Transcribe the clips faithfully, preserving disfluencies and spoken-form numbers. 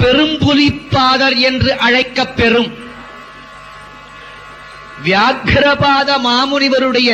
பெரும்புலிப்பாதர் என்று அழைக்கப் பெறும் வியாக்கிரபாத மாமுனிவருடைய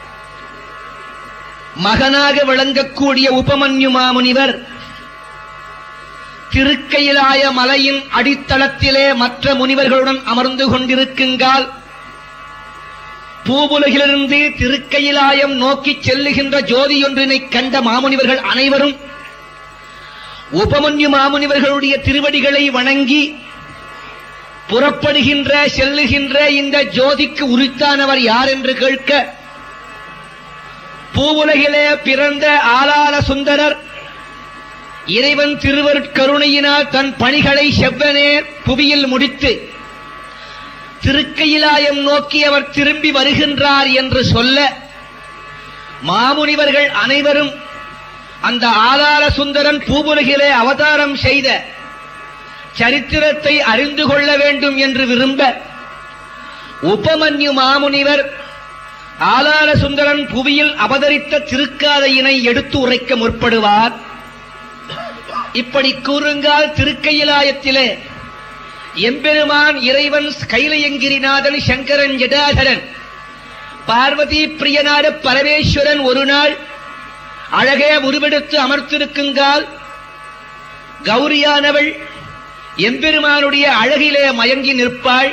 மகனாக விளங்கக்கூடிய உபமன்யு மாமுனிவர் திருக்கையிலாய மலையின் அடித்தளத்திலே மற்ற முனிவர்களுடன் அமர்ந்து கொண்டிருக்குங்கால் பூவுலகிலிருந்து திருக்கையிலாயம் நோக்கிச் செல்லுகின்ற ஜோதியொன்றினை கண்ட மாமுனிவர்கள் அனைவரும் உபமன்யு மாமுனிவர்களுடைய திருவடிகளை வணங்கி புறப்படுகின்ற செல்லுகின்ற இந்த ஜோதிக்கு உரித்தானவர் யார் என்று கேட்க, பூவுலகிலே பிறந்த ஆளாள சுந்தரர் இறைவன் திருவருட்கருணையினால் தன் பணிகளை செவ்வனே புவியில் முடித்து திருக்கையிலாயம் நோக்கி அவர் திரும்பி வருகின்றார் என்று சொல்ல, மாமுனிவர்கள் அனைவரும் அந்த ஆளாள சுந்தரன் பூவுலகிலே அவதாரம் செய்த சரித்திரத்தை அறிந்து கொள்ள வேண்டும் என்று விரும்ப, உபமன்யு மாமுனிவர் ஆளாள சுந்தரன் புவியில் அவதரித்த திருக்காதையினை எடுத்து உரைக்க முற்படுவார். இப்படி கூறுங்கால் திருக்கையிலாயத்திலே எம்பெருமான் இறைவன் கைலயங்கிரிநாதன் சங்கரன் ஜடாதரன் பார்வதி பிரியனான பரமேஸ்வரன் ஒரு நாள் அழகே உருவெடுத்து அமர்த்திருக்குங்கால் கௌரியானவள் எம்பெருமானுடைய அழகிலே மயங்கி நிற்பாள்.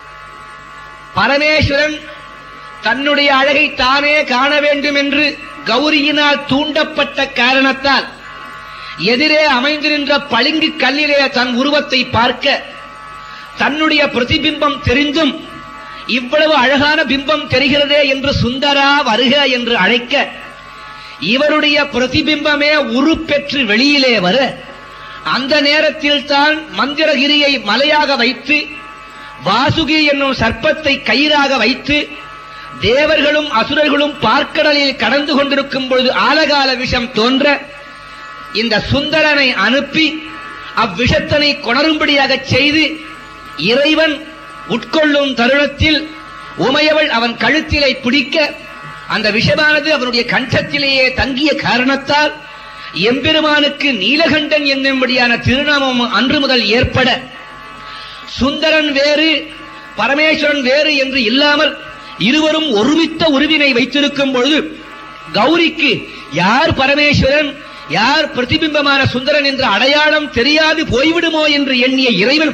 பரமேஸ்வரன் தன்னுடைய அழகை தானே காண வேண்டும் என்று கௌரியினால் தூண்டப்பட்ட காரணத்தால் எதிரே அமைந்து நின்ற பளிங்கு கல்லிலே தன் உருவத்தை பார்க்க, தன்னுடைய பிரதிபிம்பம் தெரிந்தும் இவ்வளவு அழகான பிம்பம் தெரிகிறதே என்று சுந்தரா வருக என்று அழைக்க, இவருடைய பிரதிபிம்பமே உருப்பெற்று வெளியிலே வர, அந்த நேரத்தில் தான் மந்திரகிரியை மலையாக வைத்து வாசுகி என்னும் சர்ப்பத்தை கயிறாக வைத்து தேவர்களும் அசுரர்களும் பார்க்கடலில் கடந்து கொண்டிருக்கும் பொழுது ஆலகால விஷம் தோன்ற இந்த சுந்தரனை அனுப்பி அவ்விஷத்தனை கொணரும்படியாக செய்து இறைவன் உட்கொள்ளும் தருணத்தில் உமையவள் அவன் கழுத்திலை பிடிக்க, அந்த விஷமானது அவனுடைய கண்டத்திலேயே தங்கிய காரணத்தால் எம்பெருமானுக்கு நீலகண்டன் என்னும்படியான திருநாமம் அன்று முதல் ஏற்பட, சுந்தரன் வேறு பரமேஸ்வரன் வேறு என்று இல்லாமல் இருவரும் ஒருமித்த உருவினை வைத்திருக்கும் பொழுது கௌரிக்கு யார் பரமேஸ்வரன் யார் பிரதிபிம்பமான சுந்தரன் என்ற அடையாளம் தெரியாது போய்விடுமோ என்று எண்ணிய இறைவன்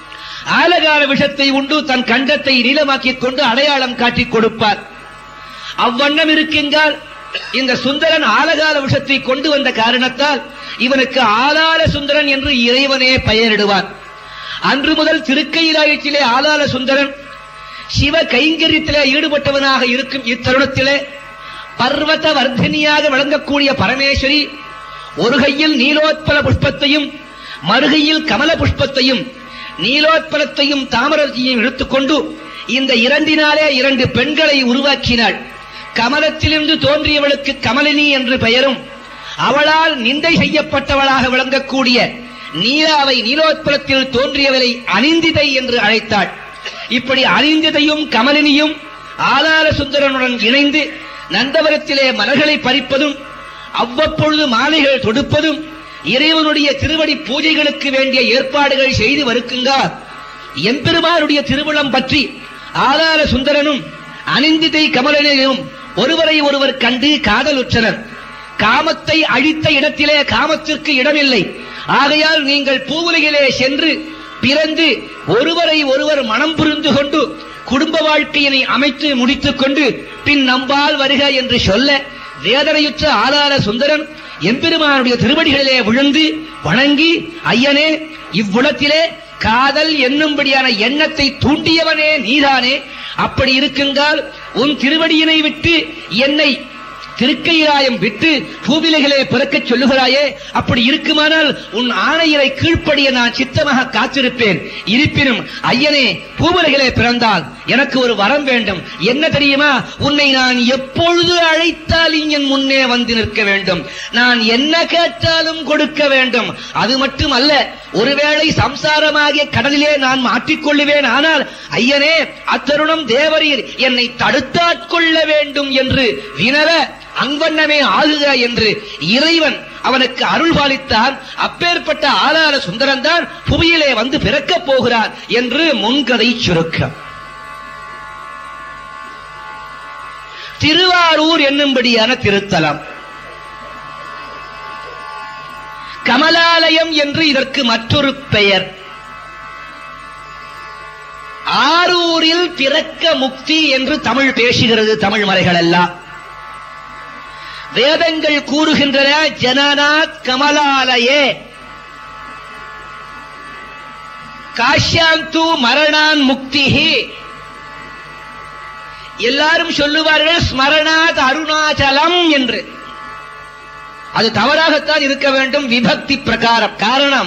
ஆலகால விஷத்தை உண்டு தன் கண்டத்தை நீளமாக்கிக் கொண்டு அடையாளம் காட்டிக் கொடுப்பார். அவ்வண்ணம் இருக்கின்றால் இந்த சுந்தரன் ஆலகால விஷத்தை கொண்டு வந்த காரணத்தால் இவனுக்கு ஆளாள சுந்தரன் என்று இறைவனே பெயரிடுவார். அன்று முதல் திருக்கையிலாயத்திலே ஆளாள சுந்தரன் சிவ கைங்கரியத்திலே ஈடுபட்டவனாக இருக்கும் இத்தருணத்திலே பர்வத வர்த்தினியாக விளங்கக்கூடிய பரமேஸ்வரி ஒரு கையில் நீலோத்பல புஷ்பத்தையும் மறுகையில் கமல புஷ்பத்தையும் நீலோத்பலத்தையும் தாமரத்தையும் எடுத்துக்கொண்டு இந்த இரண்டினாலே இரண்டு பெண்களை உருவாக்கினாள். கமலத்திலிருந்து தோன்றியவளுக்கு கமலினி என்று பெயரும், அவளால் நிந்தை செய்யப்பட்டவளாக விளங்கக்கூடிய நீலாவை நீலோத்பலத்தில் தோன்றியவளை அனிந்திதை என்று அழைத்தாள். இப்படி அனிந்திதையும் கமலினியும் ஆளாள சுந்தரனுடன் இணைந்து நந்தவரத்திலே மலர்களை பறிப்பதும் அவ்வப்பொழுது மாலைகள் தொடுப்பதும் இறைவனுடைய திருவடி பூஜைகளுக்கு வேண்டிய ஏற்பாடுகள் செய்து வருகின்றார். எம்பெருமானுடைய திருவிழம் பற்றி ஆளாள சுந்தரனும் அனிந்திதை கமலனையும் ஒருவரை ஒருவர் கண்டு காதலுற்றனர். காமத்தை அழித்த இடத்திலே காமத்திற்கு இடமில்லை. ஆகையால் நீங்கள் பூவுலகிலே சென்று பிறந்து ஒருவரை ஒருவர் மனம் புரிந்து கொண்டு குடும்ப வாழ்க்கையினை அமைத்து முடித்துக் கொண்டு பின் நம்பால் வருக என்று சொல்ல, வேதனையுற்ற ஆளாள சுந்தரன் எம்பெருமானுடைய திருவடிகளிலே விழுந்து வணங்கி, ஐயனே, இவ்வுலத்திலே காதல் என்னும்படியான எண்ணத்தை தூண்டியவனே நீதானே, அப்படி இருக்குங்கால் உன் திருவடியினை விட்டு என்னை திருக்கையிலாயம் விட்டு பூவிலைகளே பிறக்கச் சொல்லுகிறாயே, அப்படி இருக்குமானால் உன் ஆணையரை கீழ்ப்படிய நான் சித்தமாக காத்திருப்பேன். இருப்பினும் ஐயனே, பூவிலைகளே பிறந்தால் எனக்கு ஒரு வரம் வேண்டும். என்ன தெரியுமா? உன்னை நான் எப்பொழுது அழைத்தால் என் முன்னே வந்து நிற்க வேண்டும். நான் என்ன கேட்டாலும் கொடுக்க வேண்டும். அது மட்டுமல்ல, ஒருவேளை சம்சாரமாகிய கடலிலே நான் மாற்றிக்கொள்ளுவேன். ஆனால் ஐயனே, அத்தருணம் தேவரீர் என்னை தடுத்தாட்கொள்ள வேண்டும் என்று வினவ, அங்கண்ணமே ஆகுக என்று இறைவன் அவனுக்கு அருள் பாலித்தான். அப்பேற்பட்ட ஆளாள சுந்தரன் தான் புவியிலே வந்து பிறக்கப் போகிறார் என்று முன்கதை சுருக்கம். திருவாரூர் என்னும்படியான திருத்தலம், கமலாலயம் என்று இதற்கு மற்றொரு பெயர். ஆரூரில் பிறக்க முக்தி என்று தமிழ் பேசுகிறது. தமிழ் மறைகள் எல்லாம் வேதங்கள் கூறுகின்றன, ஜனநாத் கமலாலயே காஷ்யாந்து மரணான் முக்திஹி. எல்லாரும் சொல்லுவார்கள் ஸ்மரணாத் அருணாச்சலம் என்று. அது தவறாகத்தான் இருக்க வேண்டும் விபக்தி பிரகாரம். காரணம்,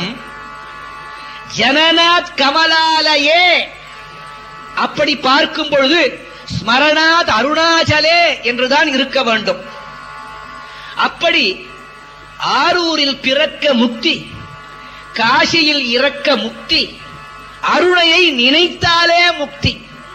ஜனநாத் கமலாலயே அப்படி பார்க்கும் பொழுது ஸ்மரணாத் அருணாச்சலே என்றுதான் இருக்க வேண்டும். அப்படி ஆரூரில் பிறக்க முக்தி, காசியில் இறக்க முக்தி, அருணையை நினைத்தாலே முக்தி.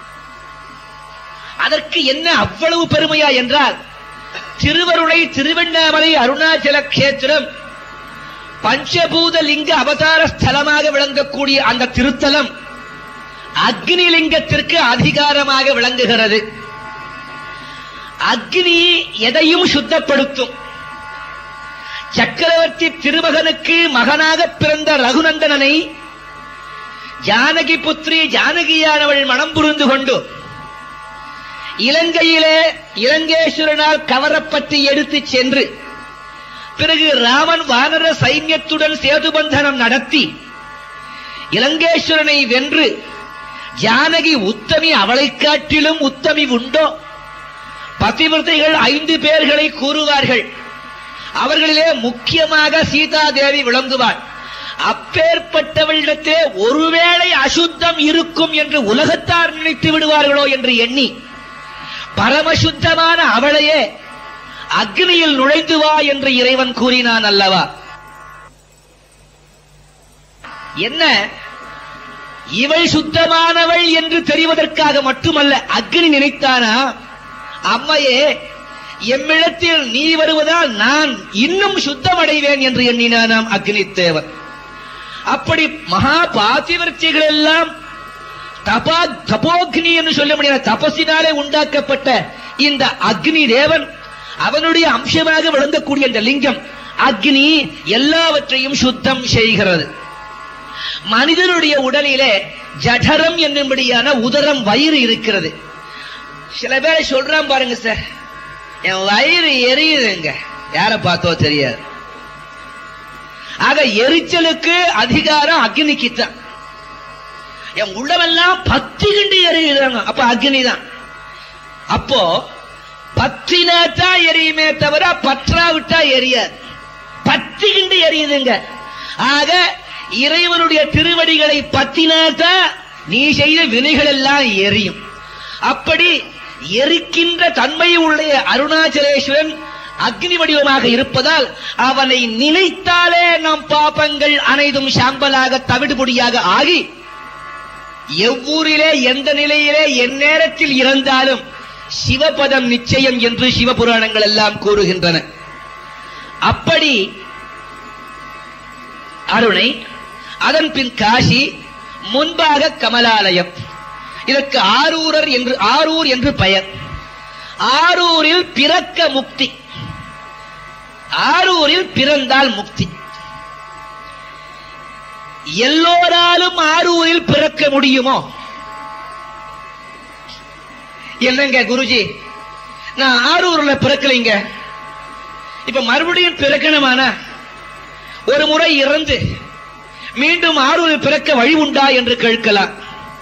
அதற்கு என்ன அவ்வளவு பெருமையா என்றால், திருவருணை திருவண்ணாமலை அருணாச்சல கஷேத்திரம் பஞ்சபூத லிங்க அவதார ஸ்தலமாக விளங்கக்கூடிய அந்த திருத்தலம் அக்னி லிங்கத்திற்கு அதிகாரமாக விளங்குகிறது. அக்னி எதையும் சுத்தப்படுத்தும். சக்கரவர்த்தி திருமகனுக்கு மகனாக பிறந்த ரகுநந்தனனை ஜானகி புத்திரி ஜானகியானவள் மனம் புரிந்து கொண்டு இலங்கையிலே இலங்கேஸ்வரனால் கவரப்பட்டு எடுத்து சென்று பிறகு ராமன் வானர சைன்யத்துடன் சேதுபந்தனம் நடத்தி இலங்கேஸ்வரனை வென்று ஜானகி உத்தமி, அவளை காட்டிலும் உத்தமி உண்டோ? பதிவிரதைகள் ஐந்து பேர்களை கூறுவார்கள். அவர்களிலே முக்கியமாக சீதா தேவி விளங்குவாள். அப்பேற்பட்டவளிடத்தே ஒருவேளை அசுத்தம் இருக்கும் என்று உலகத்தார் நினைத்து விடுவார்களோ என்று எண்ணி பரமசுத்தமான அவளையே அக்னியில் நுழைந்து வா என்று இறைவன் கூறினான் அல்லவா? என்ன, இவள் சுத்தமானவள் என்று தெரிவதற்காக மட்டுமல்ல, அக்னி நினைத்தானா, அம்மையே எம்மிடத்தில் நீ வருவதால் நான் இன்னும் சுத்தமடைவேன் என்று எண்ணினானாம் அக்னி தேவன். அப்படி மகா பாதிவிரட்சிகள் எல்லாம் தபா தபோக்னி என்று சொல்ல முடியாத தபசினாலே உண்டாக்கப்பட்ட இந்த அக்னி தேவன், அவனுடைய அம்சமாக விளங்கக்கூடிய இந்த லிங்கம் அக்னி எல்லாவற்றையும் சுத்தம் செய்கிறது. மனிதனுடைய உடலிலே ஜடரம் என்னும்படியான உதரம், வயிறு இருக்கிறது. சில பேரை சொல்றான் பாருங்க, சார் என் வயிறு எரியுதுங்க, யார பார்த்தோ தெரியாது. ஆக எரிச்சலுக்கு அதிகாரம் அக்னிக்கு தான். என் உள்ளவெல்லாம் பத்தி கிண்டு எரியுதாங்க, அப்ப அக்னி தான். அப்போ பத்தினாத்தான் எரியுமே தவிர பற்றா விட்டா எரியாது. பத்தி கிண்டு எரியுதுங்க. ஆக இறைவனுடைய திருவடிகளை பத்தினாத்தான் நீ செய்த வினைகள் எல்லாம் எரியும். அப்படி எரிக்கின்ற தன்மை உள்ள அருணாச்சலேஸ்வரன் அக்னி வடிவமாக இருப்பதால் அவனை நினைத்தாலே நம் பாபங்கள் அனைத்தும் சாம்பலாக தவிடுபொடியாக ஆகி எவ்வூரிலே எந்த நிலையிலே எந்நேரத்தில் இறந்தாலும் சிவபதம் நிச்சயம் என்று சிவபுராணங்கள் எல்லாம் கூறுகின்றன. அப்படி அருணை, அதன் பின் காசி, முன்பாக கமலாலயம். இதற்கு ஆரூரர் என்று ஆரூர் என்று பெயர். ஆரூரில் பிறக்க முக்தி. ஆரூரில் பிறந்தால் முக்தி. எல்லோராலும் ஆரூரில் பிறக்க முடியுமோ? என்னங்க குருஜி, நான் ஆரூர்ல பிறக்கலைங்க, இப்ப மறுபடியும் பிறக்கணுமானா ஒரு முறை இறந்து மீண்டும் ஆரூரில் பிறக்க வழி உண்டா என்று கேட்கலாம்.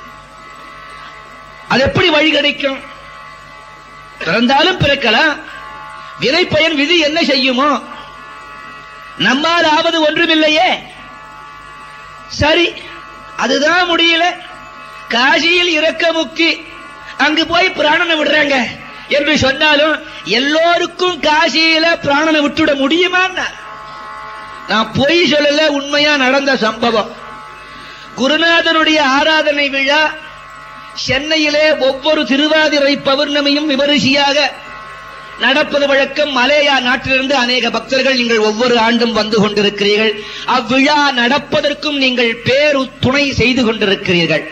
அது எப்படி வழி கிடைக்கும்? பிறந்தாலும் பிறக்கலாம். வினை பயன் விதி என்ன செய்யுமோ? நம்மால் ஆவது ஒன்றுமில்லையே. சரி, அதுதான் முடியல. காசியில் இறக்க முக்தி, அங்கு போய் பிராணனை விடுறாங்க என்று சொன்னாலும் எல்லோருக்கும் காசியில பிராணனை விட்டுவிட முடியுமா? நான் பொய் சொல்லல, உண்மையா நடந்த சம்பவம். குருநாதனுடைய ஆராதனை விழா சென்னையிலே ஒவ்வொரு திருவாதிரை பௌர்ணமியும் விமரிசையாக நடப்பது வழக்கம். மலேயா நாட்டிலிருந்து அநேக பக்தர்கள் நீங்கள் ஒவ்வொரு ஆண்டும் வந்து கொண்டிருக்கிறீர்கள். அவ்விழா நடப்பதற்கும் நீங்கள் பேரு துணை செய்து கொண்டிருக்கிறீர்கள்.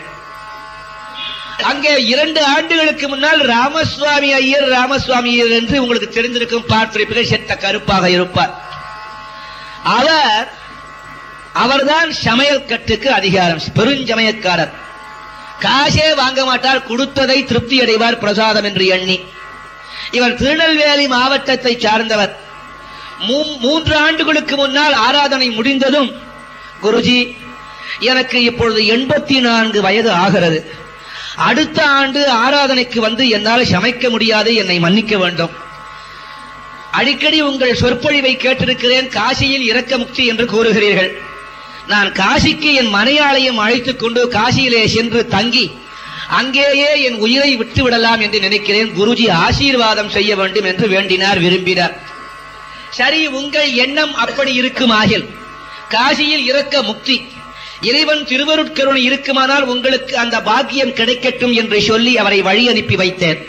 அங்கே இரண்டு ஆண்டுகளுக்கு முன்னால் ராமசுவாமி ஐயர் ராமசுவாமி ஐயர் என்று உங்களுக்கு தெரிந்திருக்கும். பார்த்திருப்பீர்கள், செத்த கருப்பாக இருப்பார். அவர் அவர்தான் சமையல் கட்டுக்கு அதிகாரம், பெருஞ்சமயக்காரர். காசே வாங்க மாட்டார், கொடுத்ததை திருப்தி அடைவார் பிரசாதம் என்று எண்ணி. இவர் திருநெல்வேலி மாவட்டத்தை சார்ந்தவர். மூன்று ஆண்டுகளுக்கு முன்னால் ஆராதனை முடிந்ததும், குருஜி எனக்கு இப்பொழுது எண்பத்தி நான்கு வயது ஆகிறது. அடுத்த ஆண்டு ஆராதனைக்கு வந்து என்னால் சமைக்க முடியாது, என்னை மன்னிக்க வேண்டும். அடிக்கடி உங்கள் சொற்பொழிவை கேட்டிருக்கிறேன். காசியில் இரக்க முக்தி என்று கூறுகிறீர்கள். நான் காசிக்கு என் மனையாளையும் அழைத்துக் கொண்டு காசியிலே சென்று தங்கி அங்கேயே என் உயிரை விட்டு விடலாம் என்று நினைக்கிறேன். குருஜி ஆசீர்வாதம் செய்ய வேண்டும் என்று வேண்டினார், விரும்பினார். சரி, உங்கள் எண்ணம் அப்படி இருக்குமாகில் காசியில் இரக்க முக்தி, இறைவன் திருவருட்கருணை இருக்குமானால் உங்களுக்கு அந்த பாக்கியம் கிடைக்கட்டும் என்று சொல்லி அவரை வழி அனுப்பி வைத்தேன்.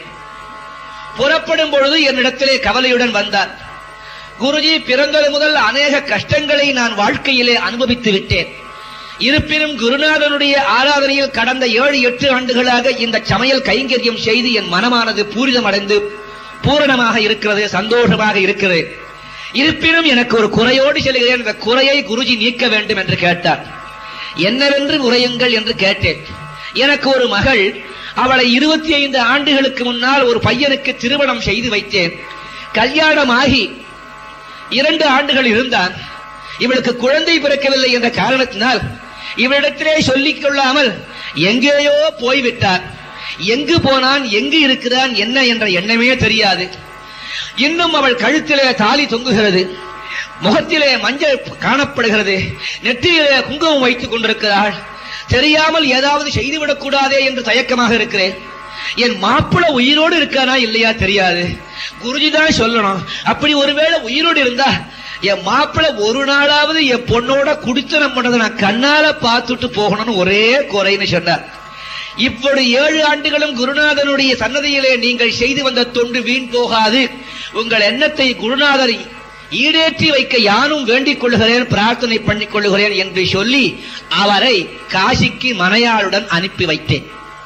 புறப்படும் பொழுது என்னிடத்திலே கவலையுடன் வந்தார். குருஜி, பிறந்தது முதல் அநேக கஷ்டங்களை நான் வாழ்க்கையிலே அனுபவித்து விட்டேன். இருப்பினும் குருநாதனுடைய ஆராதனையில் கடந்த ஏழு எட்டு ஆண்டுகளாக இந்த சமையல் கைங்கரியம் செய்து என் மனமானது பூரிதம் அடைந்து பூரணமாக இருக்கிறது, சந்தோஷமாக இருக்கிறது. இருப்பினும் எனக்கு ஒரு குறையோடு செல்கிறேன், இந்த குறையை குருஜி நீக்க வேண்டும் என்று கேட்டார். என்னவென்று உரையுங்கள் என்று கேட்டேன். எனக்கு ஒரு மகள், அவளை இருபத்தி ஐந்து ஆண்டுகளுக்கு முன்னால் ஒரு பையனுக்கு திருமணம் செய்து வைத்தேன். கல்யாணமாகி இரண்டு ஆண்டுகள் இருந்தான். இவளுக்கு குழந்தை பிறக்கவில்லை என்ற காரணத்தினால் இவளிடத்திலே சொல்லிக் கொள்ளாமல் எங்கேயோ போய்விட்டார். எங்கு போனான், எங்கு இருக்கிறான், என்ன என்ற எண்ணமே தெரியாது. இன்னும் அவள் கழுத்திலே தாலி தொங்குகிறது, முகத்திலே மஞ்சள் காணப்படுகிறது, நெற்றியிலே குங்குமம் வைத்துக் கொண்டிருக்கிறாள். தெரியாமல் ஏதாவது செய்துவிடக் கூடாதே என்று தயக்கமாக இருக்கிறேன். என் மாப்பிள உயிரோடு இருக்கானா இல்லையா தெரியாது, குருஜிதான் சொல்லணும். அப்படி ஒருவேளை உயிரோடு இருந்தா என் மாப்பிள ஒரு நாளாவது என் பொண்ணோட குடித்தனம் பண்ணதை நான் கண்ணால பார்த்துட்டு போகணும்னு ஒரே குறைன்னு சொன்னார். இப்படி ஏழு ஆண்டுகளும் குருநாதனுடைய சன்னதியிலே நீங்கள் செய்து வந்த தொண்டு வீண் போகாது. உங்கள் எண்ணத்தை குருநாதர் ஈடேற்றி வைக்க யானும் வேண்டிக் கொள்கிறேன், பிரார்த்தனை பண்ணிக் கொள்கிறேன் என்று சொல்லி அவரை காசிக்கு மனையாளுடன் அனுப்பி வைத்தேன்.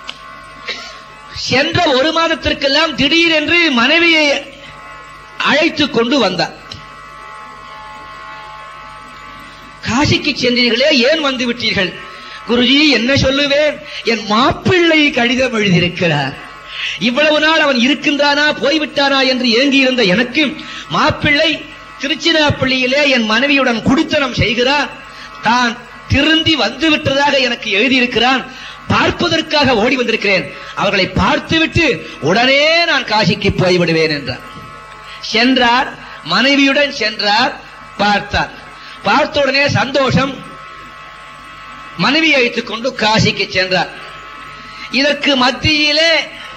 சென்ற ஒரு மாதத்திற்கெல்லாம் திடீரென்று மனைவியை அழைத்துக் கொண்டு வந்தார். காசிக்கு சென்றீர்களே, ஏன் வந்து விட்டீர்கள்? குருஜி, என்ன சொல்லுவேன், என் மாப்பிள்ளை கடிதம் எழுதியிருக்கிறார். இவ்வளவு நாள் அவன் இருக்கின்றானா போய்விட்டானா என்று ஏங்கியிருந்த எனக்கு மாப்பிள்ளை திருச்சிராப்பள்ளியிலே என் மனைவியுடன் குடித்தனம் செய்கிறார், தான் திருந்தி வந்து விட்டதாக எனக்கு எழுதியிருக்கிறான், பார்ப்பதற்காக ஓடி வந்திருக்கிறேன், அவர்களை பார்த்துவிட்டு உடனே நான் காசிக்கு போய்விடுவேன் என்றார். சென்றார், மனைவியுடன் சென்றார், பார்த்தார். பார்த்த உடனே சந்தோஷம், மனைவி அழைத்துக் கொண்டு காசிக்கு சென்றார். இதற்கு மத்தியிலே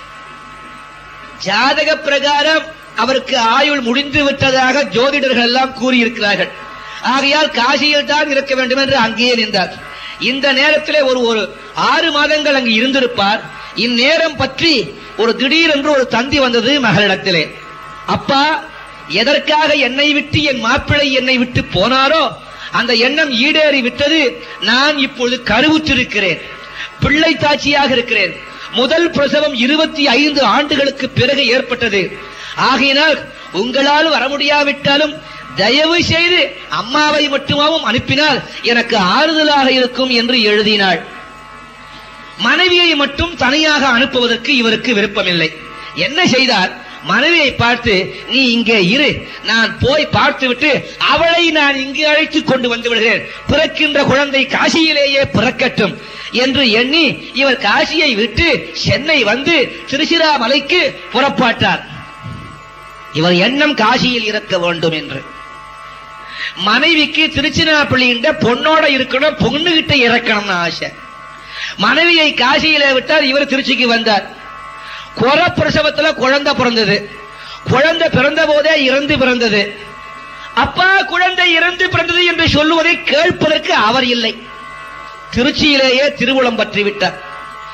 ஜாதக பிரகாரம் அவருக்கு ஆயுள் முடிந்து விட்டதாக ஜோதிடர்கள் எல்லாம் கூறியிருக்கிறார்கள். ஆகையால் காசியில் தான் இருக்க வேண்டும் என்று அங்கேயே நின்றார். இந்த நேரத்திலே ஒரு ஒரு ஆறு மாதங்கள் அங்கு இருந்திருப்பார். இந்நேரம் பற்றி ஒரு திடீரென்று ஒரு தந்தி வந்தது மகளிடத்திலே. அப்பா, எதற்காக என்னை விட்டு என் மாப்பிள்ளை என்னை விட்டு போனாரோ அந்த எண்ணம் ஈடேறி விட்டது. நான் இப்பொழுது கருவுற்றிருக்கிறேன், பிள்ளை தாட்சியாக இருக்கிறேன். முதல் பிரசவம் இருபத்தி ஐந்து ஆண்டுகளுக்கு பிறகு ஏற்பட்டது. ஆகையினால் உங்களால் வர முடியாவிட்டாலும் தயவு செய்து அம்மாவை மட்டுமாவும் அனுப்பினால் எனக்கு ஆறுதலாக இருக்கும் என்று எழுதினாள். மனைவியை மட்டும் தனியாக அனுப்புவதற்கு இவருக்கு விருப்பமில்லை. என்ன செய்தார், மனைவியை பார்த்து, நீ இங்கே இரு, நான் போய் பார்த்துவிட்டு அவளை நான் இங்கு அழைத்துக் கொண்டு வந்து விடுகிறேன், பிறக்கின்ற குழந்தை காசியிலேயே பிறக்கட்டும் என்று எண்ணி இவர் காசியை விட்டு சென்னை வந்து திருச்சிராமலைக்கு புறப்பட்டார். இவர் எண்ணம் காசியில் இருக்க வேண்டும் என்று. மனைவிக்கு திருச்சிராப்பள்ளியின்ற பொண்ணோட இருக்கணும், பொண்ணுகிட்ட இறக்கணும்னு ஆசை. மனைவியை காசியிலே விட்டார், இவர் திருச்சிக்கு வந்தார். குற பிரசவத்துல குழந்தை பிறந்தது. குழந்தை பிறந்த போதே இறந்து பிறந்தது. அப்பா, குழந்தை இறந்து பிறந்தது என்று சொல்லுவதை கேட்பதற்கு அவர் இல்லை. திருச்சியிலேயே திருவுளம் பற்றி விட்டார்.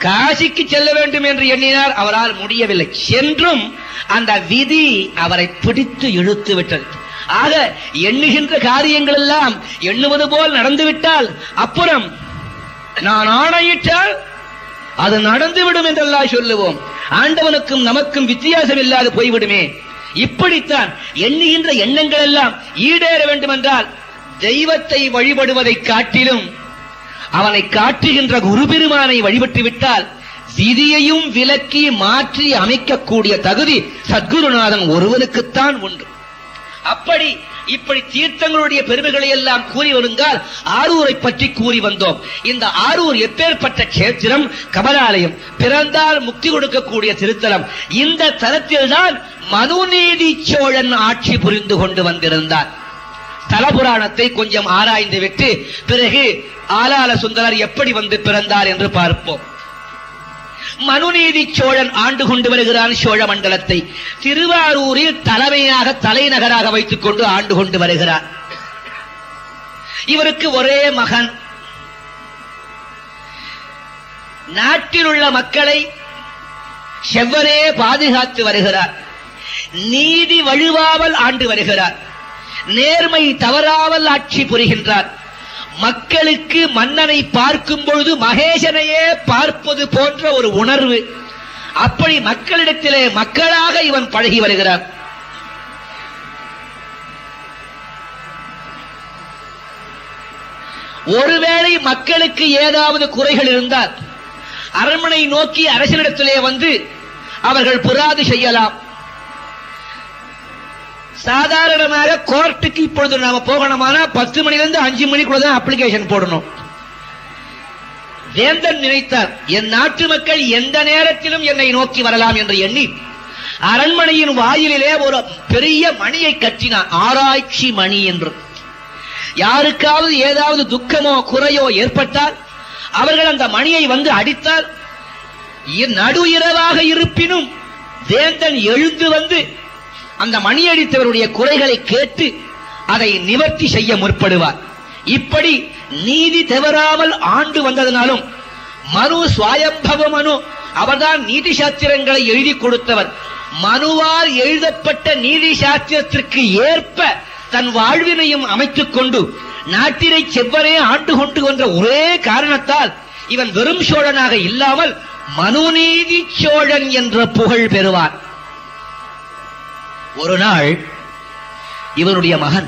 காசிக்கு செல்ல வேண்டும் என்று எண்ணினார். அவரால் முடியவில்லை. சென்றும் அந்த விதி அவரை பிடித்து இழுத்து விட்டது. ஆக எண்ணுகின்ற காரியங்கள் எல்லாம் எண்ணுவது போல் நடந்துவிட்டால் அப்புறம் நான் ஆணையிட்டால் அது நடந்துவிடும் என்றெல்லாம் சொல்லுவோம். ஆண்டவனுக்கும் நமக்கும் வித்தியாசம் இல்லாது போய்விடுமே. இப்படித்தான் எண்ணுகின்ற எண்ணங்கள் எல்லாம் ஈடேற வேண்டும் என்றால் தெய்வத்தை வழிபடுவதை காட்டிலும் அவனை காட்டுகின்ற குரு பெருமானை வழிபட்டு விட்டால் விதியையும் விலக்கி மாற்றி அமைக்கக்கூடிய தகுதி சத்குருநாதன் ஒருவனுக்குத்தான் உண்டு. அப்படி இப்படி தீர்த்தங்களுடைய பெருமைகளை எல்லாம் கூறி வருங்கால் ஆரூரை பற்றி கூறி வந்தோம். இந்த ஆரூர் எப்பேற்பட்ட கேத்திரம், கமலாலயம், பிறந்தால் முக்தி கொடுக்கக்கூடிய திருத்தலம். இந்த தலத்தில்தான் மனுநீதி சோழன் ஆட்சி புரிந்து கொண்டு வந்திருந்தார். தலபுராணத்தை கொஞ்சம் ஆராய்ந்து விட்டு பிறகு ஆலால சுந்தரர் எப்படி வந்து பிறந்தார் என்று பார்ப்போம். மனுநீதி சோழன் ஆண்டு கொண்டு வருகிறான் சோழ மண்டலத்தை. திருவாரூரில் தலைமையாக தலைநகராக வைத்துக் கொண்டு ஆண்டு கொண்டு வருகிறார். இவருக்கு ஒரே மகன். நாட்டில் உள்ள மக்களை செவ்வனே பாதுகாத்து வருகிறார். நீதி வழுவாமல் ஆண்டு வருகிறார். நேர்மை தவறாமல் ஆட்சி புரிகின்றார். மக்களுக்கு மன்னனை பார்க்கும் பொழுது மகேசனையே பார்ப்பது போன்ற ஒரு உணர்வு. அப்படி மக்களிடத்திலே மக்களாக இவன் பழகி வருகிறான். ஒருவேளை மக்களுக்கு ஏதாவது குறைகள் இருந்தால் அரண்மனை நோக்கி அரசனிடத்திலே வந்து அவர்கள் புராது செய்யலாம். சாதாரணமாக கோர்ட்டுக்கு இப்பொழுது நாம போகணுமானா பத்து மணிலிருந்து அஞ்சு மணிக்குள்ள தான் அப்ளிகேஷன் போடணும். வேந்தன் நினைத்தார், என் நாட்டு மக்கள் எந்த நேரத்திலும் என்னை நோக்கி வரலாம் என்று எண்ணி அரண்மனையின் வாயிலே ஒரு பெரிய மணியை கட்டினார். ஆராய்ச்சி மணி என்று. யாருக்காவது ஏதாவது துக்கமோ குறையோ ஏற்பட்டால் அவர்கள் அந்த மணியை வந்து அடித்தால் நடு இரவாக இருப்பினும் வேந்தன் எழுந்து வந்து அந்த மணியடித்தவருடைய குறைகளை கேட்டு அதை நிவர்த்தி செய்ய முற்படுவார். இப்படி நீதி தவறாமல் ஆண்டு வந்ததனாலும் மனு சுவாயம்பவ மனு அவர்தான் நீதி சாஸ்திரங்களை எழுதி கொடுத்தவர். மனுவால் எழுதப்பட்ட நீதி சாஸ்திரத்திற்கு ஏற்ப தன் வாழ்வினையும் அமைத்துக் கொண்டு நாட்டினை செவ்வனே ஆண்டு கொண்டு வந்த ஒரே காரணத்தால் இவன் வெறும் சோழனாக இல்லாமல் மனுநீதி சோழன் என்ற புகழ் பெறுவார். ஒரு நாள் இவனுடைய மகன்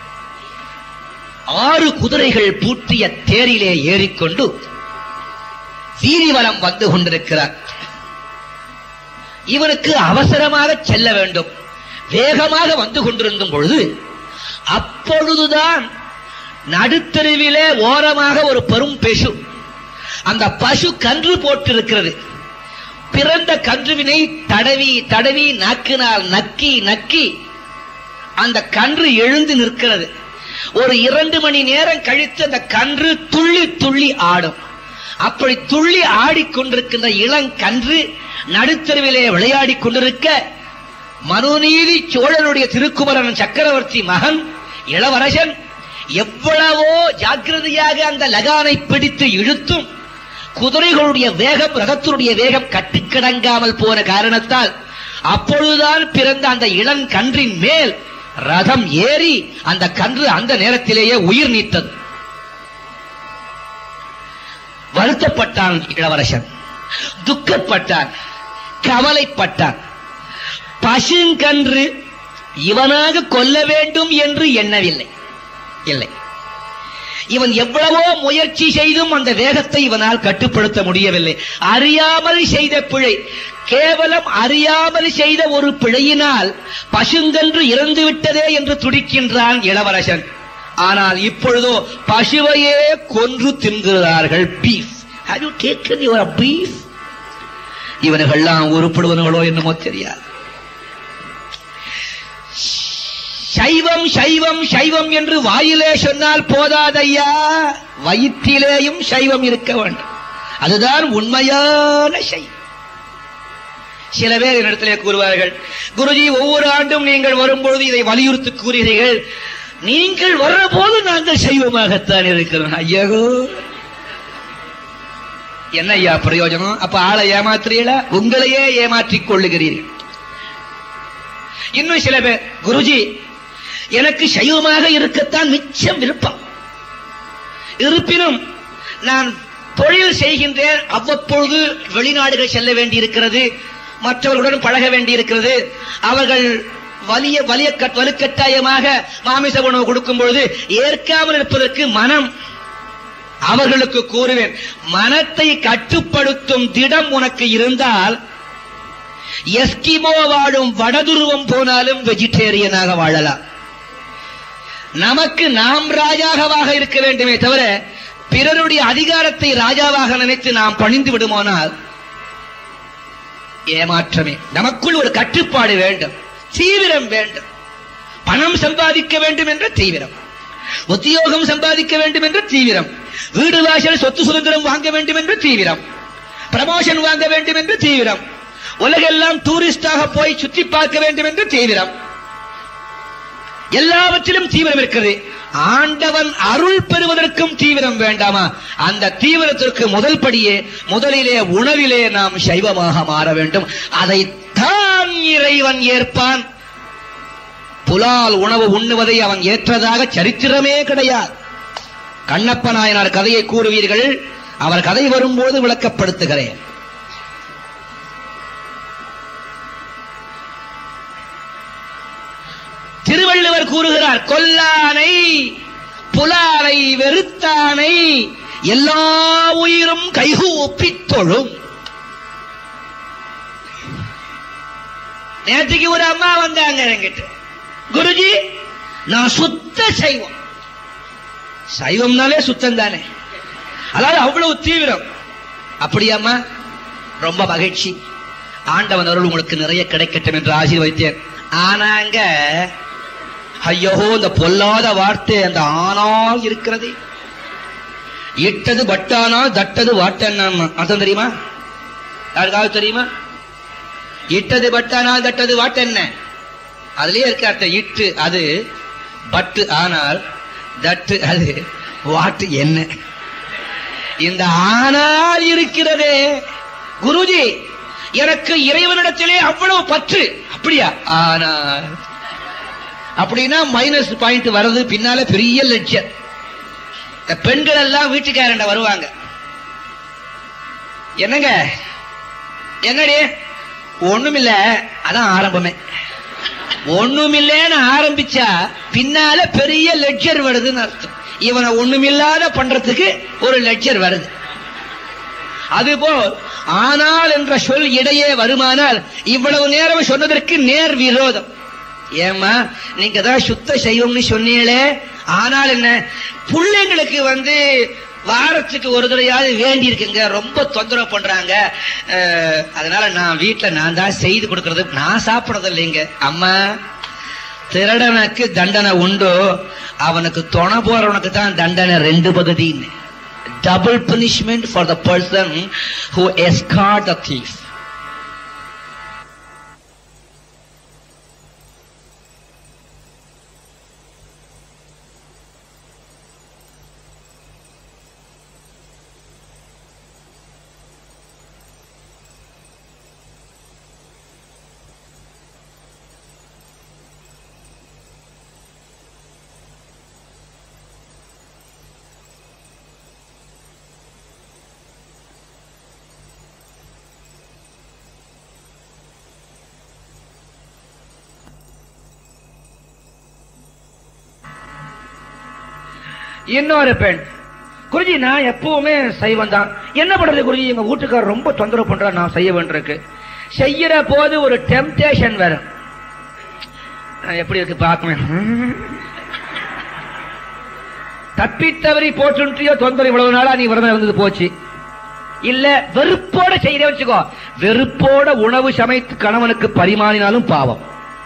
ஆறு குதிரைகள் பூட்டிய தேரிலே ஏறிக்கொண்டு வீதிவலம் வந்து கொண்டிருக்கிறார். இவனுக்கு அவசரமாக செல்ல வேண்டும். வேகமாக வந்து கொண்டிருக்கும் பொழுது அப்பொழுதுதான் நடுத்தருவிலே ஓரமாக ஒரு பெரும் பசு, அந்த பசு கன்று போட்டிருக்கிறது. பிறந்த கன்றுவினை தடவி தடவி நாக்கினால் நக்கி நக்கி அந்த கன்று எழுந்து நிற்கிறது. ஒரு இரண்டு மணி நேரம் கழித்து அந்த கன்று துள்ளி துள்ளி ஆடும். அப்படி துள்ளி ஆடிக்கொண்டிருக்கின்ற இளங்கன்று நடுத்தருவிலே விளையாடி கொண்டிருக்க மனுநீதி சோழனுடைய திருக்குமரன் சக்கரவர்த்தி மகன் இளவரசன் எவ்வளவோ ஜாக்கிரதையாக அந்த லகானை பிடித்து இழுத்தும் குதிரைகளுடைய வேகம், ரதத்தினுடைய வேகம் கட்டுக்கடங்காமல் போன காரணத்தால் அப்பொழுதுதான் பிறந்த அந்த இளம் கன்றின் மேல் ரதம் ஏறி அந்த கன்று அந்த நேரத்திலேயே உயிர் நீத்தது. வருத்தப்பட்டான் இளவரசன், துக்கப்பட்டான், கவலைப்பட்டான். பசுங்கன்று இவனாக கொல்ல வேண்டும் என்று எண்ணவில்லை. இல்லை, இவன் எவ்வளவோ முயற்சி செய்தும் அந்த வேகத்தை இவனால் கட்டுப்படுத்த முடியவில்லை. அறியாமல் செய்த பிழை, கேவலம் அறியாமல் செய்த ஒரு பிழையினால் பசுங்கன்று இறந்து விட்டதே என்று துடிக்கின்றான் இளவரசன். ஆனால் இப்பொழுதோ பசுவையே கொன்று தின்கிறார்கள். Beef. Have you taken your beef? இவனுகள்லாம் உருப்படுவனுங்களோ என்னமோ தெரியாது. சைவம் சைவம் சைவம் என்று வாயிலே சொன்னால் போதாதையா, வயிற்றிலேயும் சைவம் இருக்க வேண்டும். அதுதான் உண்மையான சைவம். சில பேர் என்னிடத்திலே கூறுவார்கள், குருஜி ஒவ்வொரு ஆண்டும் நீங்கள் வரும்பொழுது இதை வலியுறுத்தி கூறுகிறீர்கள், நீங்கள் வர்ற போது நாங்கள் சைவமாகத்தான் இருக்கிறோம். ஐயோ, என்ன ஐயா பிரயோஜனம்? அப்ப ஆளை ஏமாத்துறீங்களா? உங்களையே ஏமாற்றிக் கொள்ளுகிறீர்கள். இன்னும் சில பேர், குருஜி எனக்கு சைவமாக இருக்கத்தான் மிச்சம் விருப்பம், இருப்பினும் நான் தொழில் செய்கின்றேன், அவ்வப்பொழுது வெளிநாடுகள் செல்ல வேண்டியிருக்கிறது, மற்றவர்களுடன் பழக வேண்டியிருக்கிறது, அவர்கள் வலிய வலிய வலுக்கட்டாயமாக மாமிச உணவு கொடுக்கும் பொழுது ஏற்காமல் இருப்பதற்கு மனம், அவர்களுக்கு கூறுவேன், மனத்தை கட்டுப்படுத்தும் திடம் உனக்கு இருந்தால் எஸ்கிமோ வாழும் வடதுருவம் போனாலும் வெஜிடேரியனாக வாழலாம். நமக்கு நாம் ராஜாவாக இருக்க வேண்டுமே தவிர பிறருடைய அதிகாரத்தை ராஜாவாக நினைத்து நாம் பணிந்து விடுமானால் ஏமாற்றமே. நமக்குள் ஒரு கட்டுப்பாடு வேண்டும், தீவிரம் வேண்டும். பணம் சம்பாதிக்க வேண்டும் என்ற தீவிரம், உத்தியோகம் சம்பாதிக்க வேண்டும் என்ற தீவிரம், வீடு வாசல் சொத்து சுதந்திரம் வாங்க வேண்டும் என்ற தீவிரம், ப்ரமோஷன் வாங்க வேண்டும் என்ற தீவிரம், உலகெல்லாம் டூரிஸ்டாக போய் சுற்றி பார்க்க வேண்டும் என்ற தீவிரம், எல்லாவற்றிலும் தீவிரம் இருக்கிறது. ஆண்டவன் அருள் பெறுவதற்கும் தீவிரம் வேண்டாமா? அந்த தீவிரத்திற்கு முதல் படியே முதலிலே உணவிலே நாம் சைவமாக மாற வேண்டும். அதைத்தான் இறைவன் ஏற்பான். புலால் உணவு உண்ணுவதை அவன் ஏற்றதாக சரித்திரமே கிடையாது. கண்ணப்ப நாயனார் கதையை கூறுவீர்கள், அவர் கதை வரும்போது விளக்கப்படுத்துகிறேன். திருவள்ளுவர் கூறுகிறார், கொல்லானை புலாலை வெறுத்தானை எல்லா உயிரும் கைகூப்பித் தொழும். நேற்றுக்கு ஒரு அம்மா வந்தாங்க என்கிட்ட, குருஜி நான் சுத்த சைவம். சைவம்னாலே சுத்தம் தானே, அதாவது அவ்வளவு தீவிரம். அப்படியாம்மா, ரொம்ப மகிழ்ச்சி, ஆண்டவன் அருள் உங்களுக்கு நிறைய கிடைக்கட்டும் என்று ஆசீர்வதித்தேன். ஆனாங்க ஐயோ இந்த பொல்லாத வார்த்தை அந்த ஆனால் இருக்கிறது, இட்டது பட்டானால் தட்டது வாட்டான். அர்த்தம் தெரியுமா? யாருக்காவது தெரியுமா? இட்டது பட்டானால் தட்டது வாட்டு என்ன? அதுலயே இருக்க அர்த்தம். இட்டு அது பட்டு, ஆனால் தட்டு அது வாட்டு என்ன? இந்த ஆனால் இருக்கிறதே குருஜி, எனக்கு இறைவனிடத்திலே அவ்வளவு பற்று. அப்படியா? ஆனால் அப்படின்னா மைனஸ் பாயிண்ட் வருது, பின்னால பெரிய லட்சம். பெண்கள் எல்லாம் வீட்டுக்காரண்ட வருவாங்க, என்னங்க என்னடி? ஒண்ணுமில்ல, அதான் ஆரம்பமே. ஒண்ணுமில்லேன்னு ஆரம்பிச்சா பின்னால பெரிய லெட்ஜர் வருதுன்னு அர்த்தம். இவனை ஒண்ணுமில்லாத பண்றதுக்கு ஒரு லெட்ஜர் வருது. அதுபோல் ஆனால் என்ற சொல் இடையே வருமானால் இவ்வளவு நேரம் சொன்னதற்கு நேர் விரோதம். ஏமா நீங்க தான் சுத்த செய்வோம்னு சொன்னீங்களே, ஆனால் என்ன பிள்ளைங்களுக்கு வந்து வாரத்துக்கு ஒரு தடவையாவது வேண்டி இருக்குங்க, ரொம்ப தொந்தரவு பண்றாங்க, அதனால நான் வீட்டுல நான் தான் செய்து கொடுக்கறது, நான் சாப்பிடறது இல்லைங்க. அம்மா, திருடனுக்கு தண்டனை உண்டோ, அவனுக்கு துணை போறவனுக்கு தான் தண்டனை ரெண்டு பகுதின்னு. Double punishment for the person who escort the thief. இன்னொரு பெண், குருஜி நான் எப்பவுமே சைவம் தான், என்ன பண்றது குருஜி, எங்க வீட்டுக்காரர் ரொம்ப தொந்தரவு பண்ற, நான் செய்ய வேண்டியிருக்கு. செய்யற போது ஒரு டெம்டேஷன் வரும், எப்படி இருக்கு பார்க்கணும், தப்பி தவறி போட்டுட்டியோ தொந்தரவு, இவ்வளவு நாளா நீ விரதம் இருந்தது போச்சு. இல்ல வெறுப்போட செய்த வச்சுக்கோ, வெறுப்போட உணவு சமைத்து கணவனுக்கு பரிமாறினாலும் பாவம்.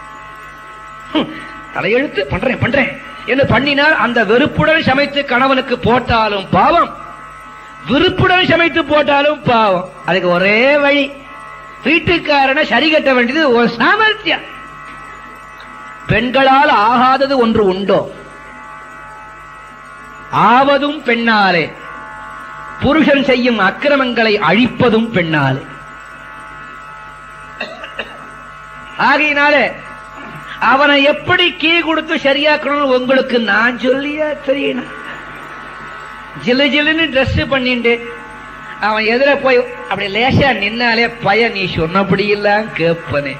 தலையெழுத்து பண்றேன் பண்றேன் என்று பண்ணினால் அந்த வெறுப்புடன் சமைத்து கணவனுக்கு போட்டாலும் பாவம், விருப்புடன் சமைத்து போட்டாலும் பாவம். அதுக்கு ஒரே வழி, வீட்டுக்காரனை சரி கட்ட வேண்டியது ஒரு சாமர்த்தியம். பெண்களால் ஆகாதது ஒன்று உண்டோ, ஆவதும் பெண்ணாலே. புருஷன் செய்யும் அக்கிரமங்களை அழிப்பதும் பெண்ணாலே. ஆகையினால அவனை எப்படி கீ கொடுத்து சரியாக்கணும் உங்களுக்கு நான் சொல்லியா தெரியணும். ஜில்லு ஜில்லுன்னு ட்ரெஸ் பண்ணிட்டு அவன் எதிர போய் அப்படி லேசா நின்னாலே பய நீ சொன்னபடி எல்லாம் கேட்பனே.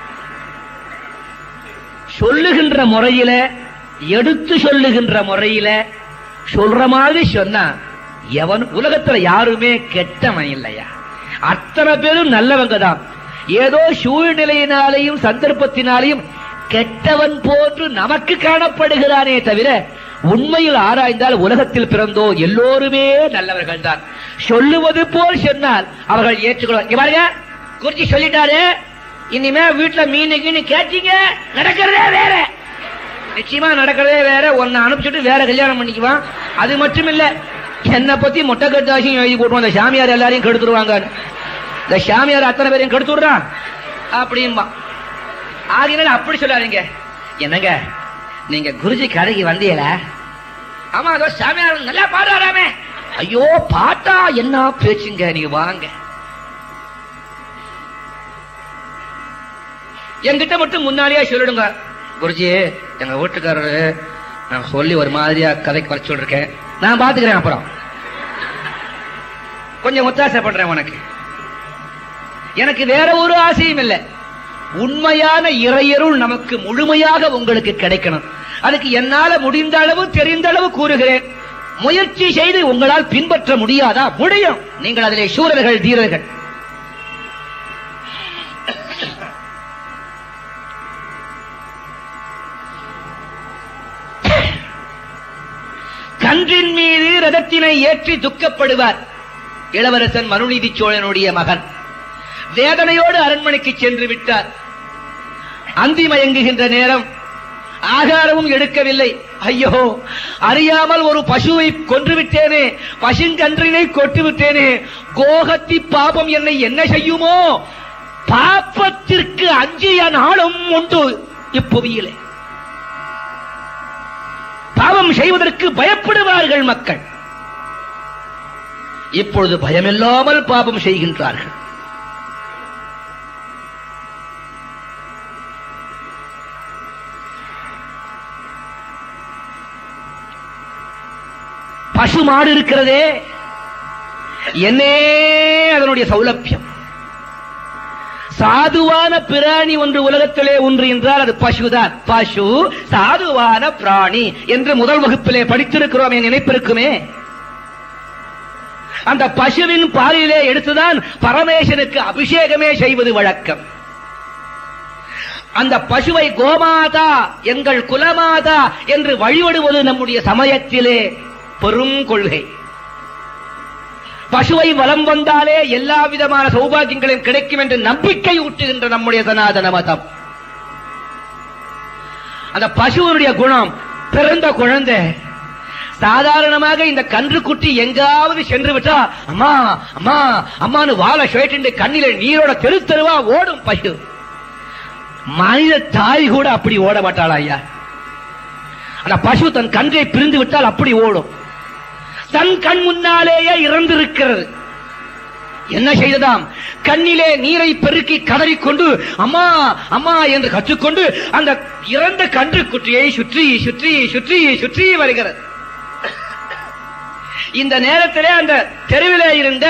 சொல்லுகின்ற முறையில எடுத்து சொல்லுகின்ற முறையில சொல்ற மாதிரி சொன்னா எவன் உலகத்துல யாருமே கெட்டவன் இல்லையா, அத்தனை பேரும் நல்லவங்க தான். ஏதோ சூழ்நிலையினாலேயும் சந்தர்ப்பத்தினாலேயும் கெட்டவன் போன்று நமக்கு காணப்படுகிறானே தவிர உண்மையில் ஆராய்ந்தால் உலகத்தில் பிறந்தோ எல்லோருமே நல்லவர்கள் தான். சொல்லுவது போல் சொன்னால் அவர்கள் ஏற்றுக்கொள்வாங்க. குறிச்சி சொல்லிட்டாரு, இனிமே வீட்டுல மீன் கீனு கேட்டீங்க நடக்கிறதே வேற, நிச்சயமா நடக்கிறதே வேற. ஒன்னு அனுப்பிச்சுட்டு வேற கல்யாணம் பண்ணிக்குவான். அது மட்டும் இல்ல, என்னை பத்தி மொட்டை கட்டாசியும் எழுதி போட்டுவான். இந்த சாமியார் எல்லாரையும் கெடுத்துருவாங்க, இந்த சாமியார் அத்தனை பேரையும் கெடுத்து விடுறான் அப்படின்பா. ஆகினால அப்படி சொல்லாதீங்க. என்னங்க நீங்க குருஜி கடைக்கு வந்தீங்கள? ஆமா, அதோ சாமியார் நல்லா பாடுறாராமே. ஐயோ பாட்டா என்ன பேச்சுங்க, நீங்க வாங்க. என்கிட்ட மட்டும் முன்னாலேயே சொல்லிடுங்க, குருஜி எங்க வீட்டுக்காரரு நான் சொல்லி ஒரு மாதிரியா கதைக்கு வர சொல்லிருக்கேன், நான் பாத்துக்கிறேன், அப்புறம் கொஞ்சம் ஒத்தாசை பண்றேன் உனக்கு. எனக்கு வேற ஒரு ஆசையும் இல்லை. உண்மையான இறையருள் நமக்கு முழுமையாக உங்களுக்கு கிடைக்கணும். அதுக்கு என்னால முடிந்த அளவு தெரிந்த அளவு கூறுகிறேன். முயற்சி செய்து உங்களால் பின்பற்ற முடியாதா? முடியும். நீங்கள் அதிலே சூரர்கள், தீரர்கள். கன்றின் மீது ரதத்தினை ஏற்றி துக்கப்படுவார் இளவரசன் மனுநீதி சோழனுடைய மகன். வேதனையோடு அரண்மனைக்கு சென்று விட்டார். அந்தி மயங்குகின்ற நேரம், ஆகாரமும் எடுக்கவில்லை. ஐயோ, அறியாமல் ஒரு பசுவை கொன்று விட்டேனே, பசுங்கன்றினை கொட்டு விட்டேனே, கோகத்தி பாபம் என்னை என்ன செய்யுமோ? பாப்பத்திற்கு அஞ்சிய நாளும் உண்டு இப்புவியிலே. பாவம் செய்வதற்கு பயப்படுவார்கள் மக்கள். இப்பொழுது பயமில்லாமல் பாவம் செய்கின்றார்கள். பசு மாடு இருக்கிறதே, என்னே அதனுடைய சௌலபியம். சாதுவான பிராணி ஒன்று உலகத்திலே ஒன்று என்றால் அது பசுதான். பசு சாதுவான பிராணி என்று முதல் வகுப்பிலே படித்திருக்கிறோம், என் நினைப்பிருக்குமே. அந்த பசுவின் பாலிலே எடுத்துதான் பரமேசனுக்கு அபிஷேகமே செய்வது வழக்கம். அந்த பசுவை கோமாதா, எங்கள் குலமாதா என்று வழிபடுவது நம்முடைய சமயத்திலே பெரும் கொள்கை. பசுவை வலம் வந்தாலே எல்லா விதமான சௌபாகியங்களும் கிடைக்கும் என்று நம்பிக்கை ஊட்டுகின்ற நம்முடைய சனாதன மதம். அந்த பசுவனுடைய குணம், பிறந்த குழந்தை சாதாரணமாக இந்த கன்றுக்குட்டி எங்காவது சென்று விட்டா அம்மா அம்மா அம்மானு வாழை சுழற்றிண்டு கண்ணில நீரோட தெரு தெருவா ஓடும் பசு. மனித தாய் கூட அப்படி ஓட மாட்டாளா ஐயா? அந்த பசு தன் கன்றை பிரிந்து விட்டால் அப்படி ஓடும். தன் கண் முன்னாலேயே இறந்திருக்கிறது. என்ன செய்ததாம்? கண்ணிலே நீரை பெருக்கி கதறிக்கொண்டு அம்மா அம்மா என்று கற்றுக்கொண்டு அந்த இறந்த கன்று குட்டியை சுற்றி சுற்றி சுற்றி சுற்றி வருகிறது. இந்த நேரத்திலே அந்த தெருவிலே இருந்த